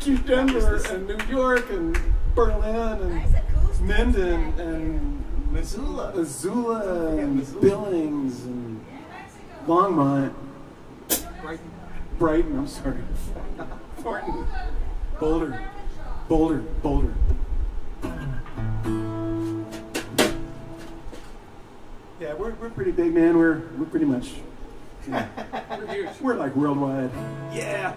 to Denver and New York and Berlin and Minden and Missoula. Missoula Yeah, and Missoula. Billings and Longmont. Brighton. Brighton, I'm sorry. Thornton. Boulder. Boulder. Boulder. Yeah, we're, we're pretty big, man. We're we're pretty much, yeah, We're huge. we're like worldwide. Yeah.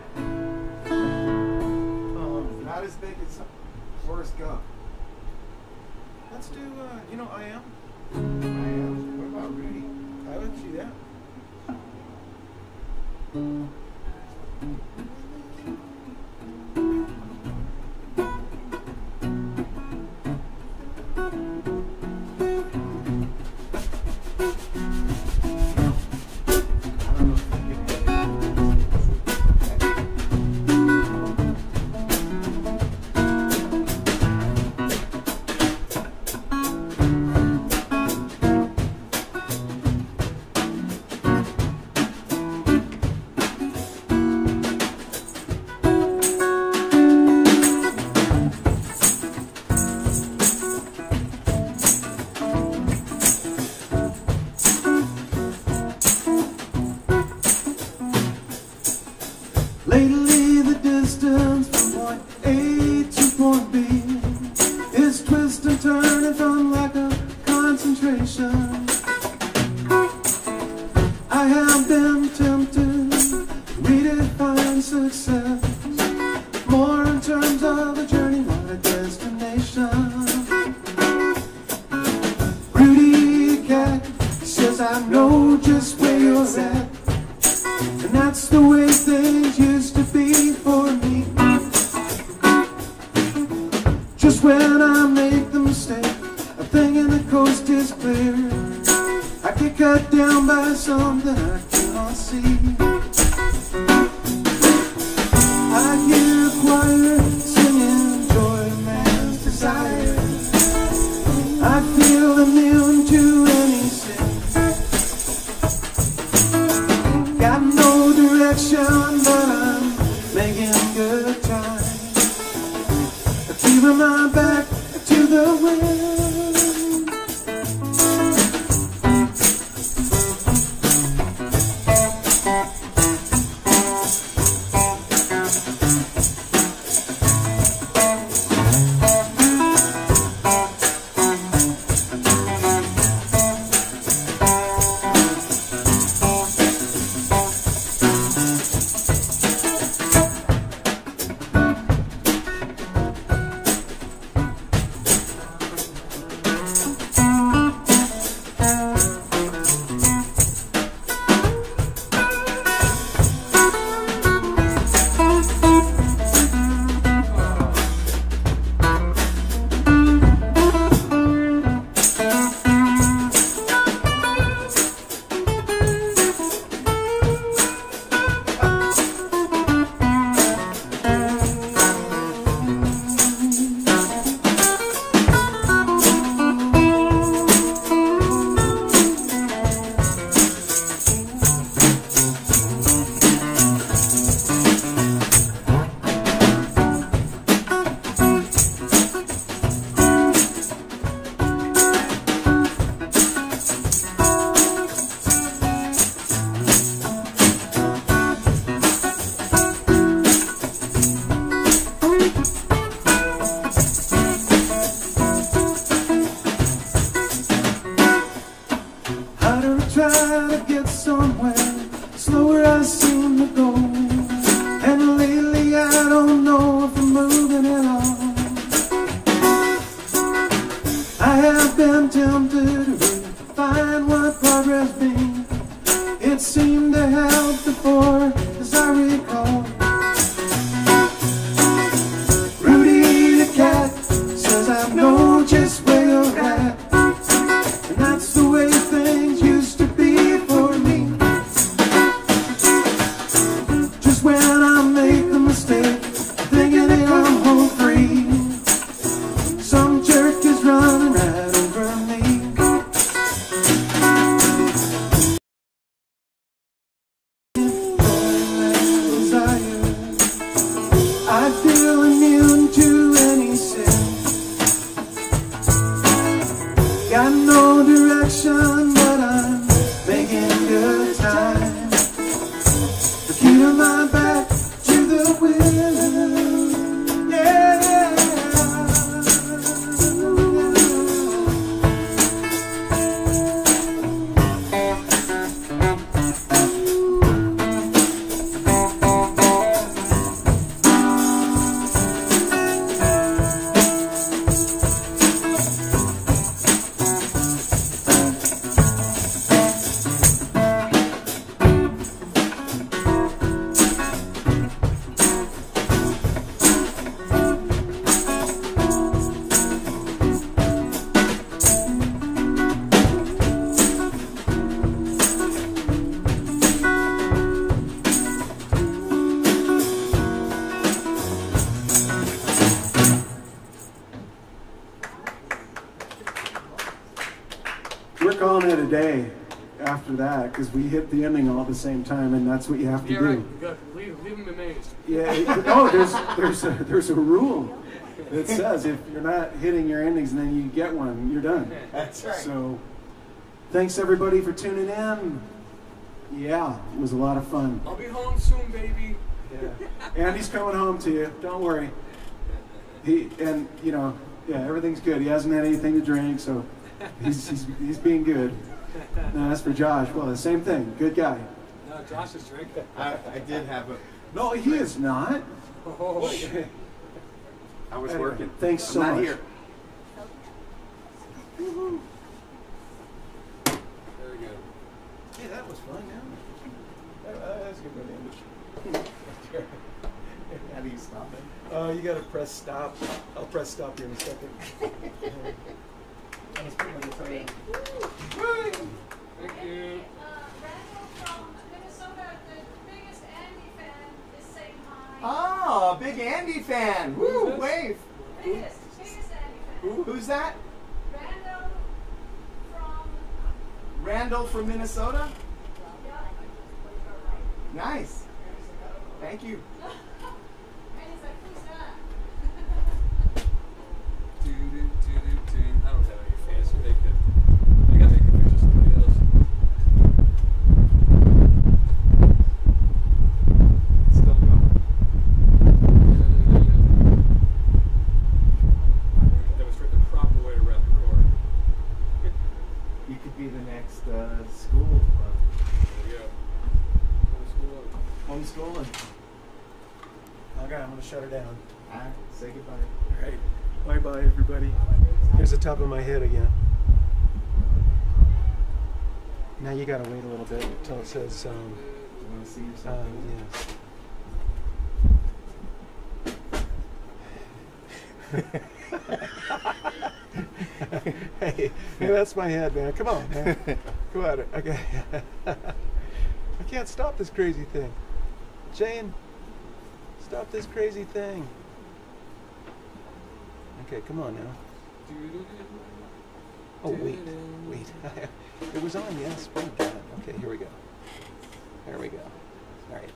Um, not as big as Forrest Gump. Let's do, uh, you know, I am. I am. What about Rudy? I would see that. Lately the distance from point A to point B is twist and turn and from lack of concentration. I have been tempted to redefine success more in terms of a journey, not a destination. Rudy the cat says I know just where you're at, and that's the way things used to be for me. Just when I make the mistake of thinking the coast is clear, I get cut down by something I cannot see. I hear a choir singing joy man's desire. I feel immune to any sin. Got no direction, but I'm making good time. Keeping my back to the wind. Try to get somewhere slower I seem to go, and lately I don't know if I'm moving at all. I have been tempted to find what progress means. It seemed to help before, as I recall. Rudy the cat says I know just where you're at, and that's the way things used to be for me. Just when I make the mistake thinking that I'm home free, some jerk is running right over me. Desire. got no direction, but I'm making good time. The key to my back to the wind. Yeah, yeah. We're calling it a day after that because we hit the ending all at the same time, and that's what you have to Yeah, do. right. You got, leave, leave them amazed. Yeah, no, there's there's a, there's a rule that says if you're not hitting your endings and then you get one, you're done. That's right. So, thanks everybody for tuning in. Yeah, it was a lot of fun. I'll be home soon, baby. Yeah, Andy's coming home to you. Don't worry. He and you know, yeah, everything's good. He hasn't had anything to drink, so he's he's, he's being good. No, that's for Josh. Well, the same thing. Good guy. No, Josh is drinking. I, I did have a. No, he is not. Oh, I was Anyway, working. thanks so I'm not much. here. very good. Hey, that was fun. Yeah. That, uh, that's a good way to end it. How do you stop it? Uh, you gotta press stop. I'll press stop here in a second. Let's put my guitar in. Thank you. Uh, Randall from Minnesota, the biggest Andy fan, is saying hi. Oh, big Andy fan. Woo, Who's this? wave. Biggest, biggest Andy fan. Who, who's that? Randall from, Randall from Minnesota? yeah. Nice. Thank you. And he's like, who's that? Do, do, do, do, do. I don't have any fans. They could. They got to take a picture of somebody else. Still going. Demonstrate the proper way to wrap the cord. You could be the next uh, school. There we go. Uh, homeschooling. Okay, I'm gonna shut her down. All right, say goodbye. All right. Bye bye, everybody. Here's the top of my head again. Now you gotta wait a little bit until it says, um, You want to see uh, yourself? hey, hey, that's my head, man. Come on, man. Go at it. Okay. I can't stop this crazy thing. Jane, stop this crazy thing. Okay, come on now. Oh, wait. Wait. It was on, yes. Oh, God. Okay, here we go. There we go. All right.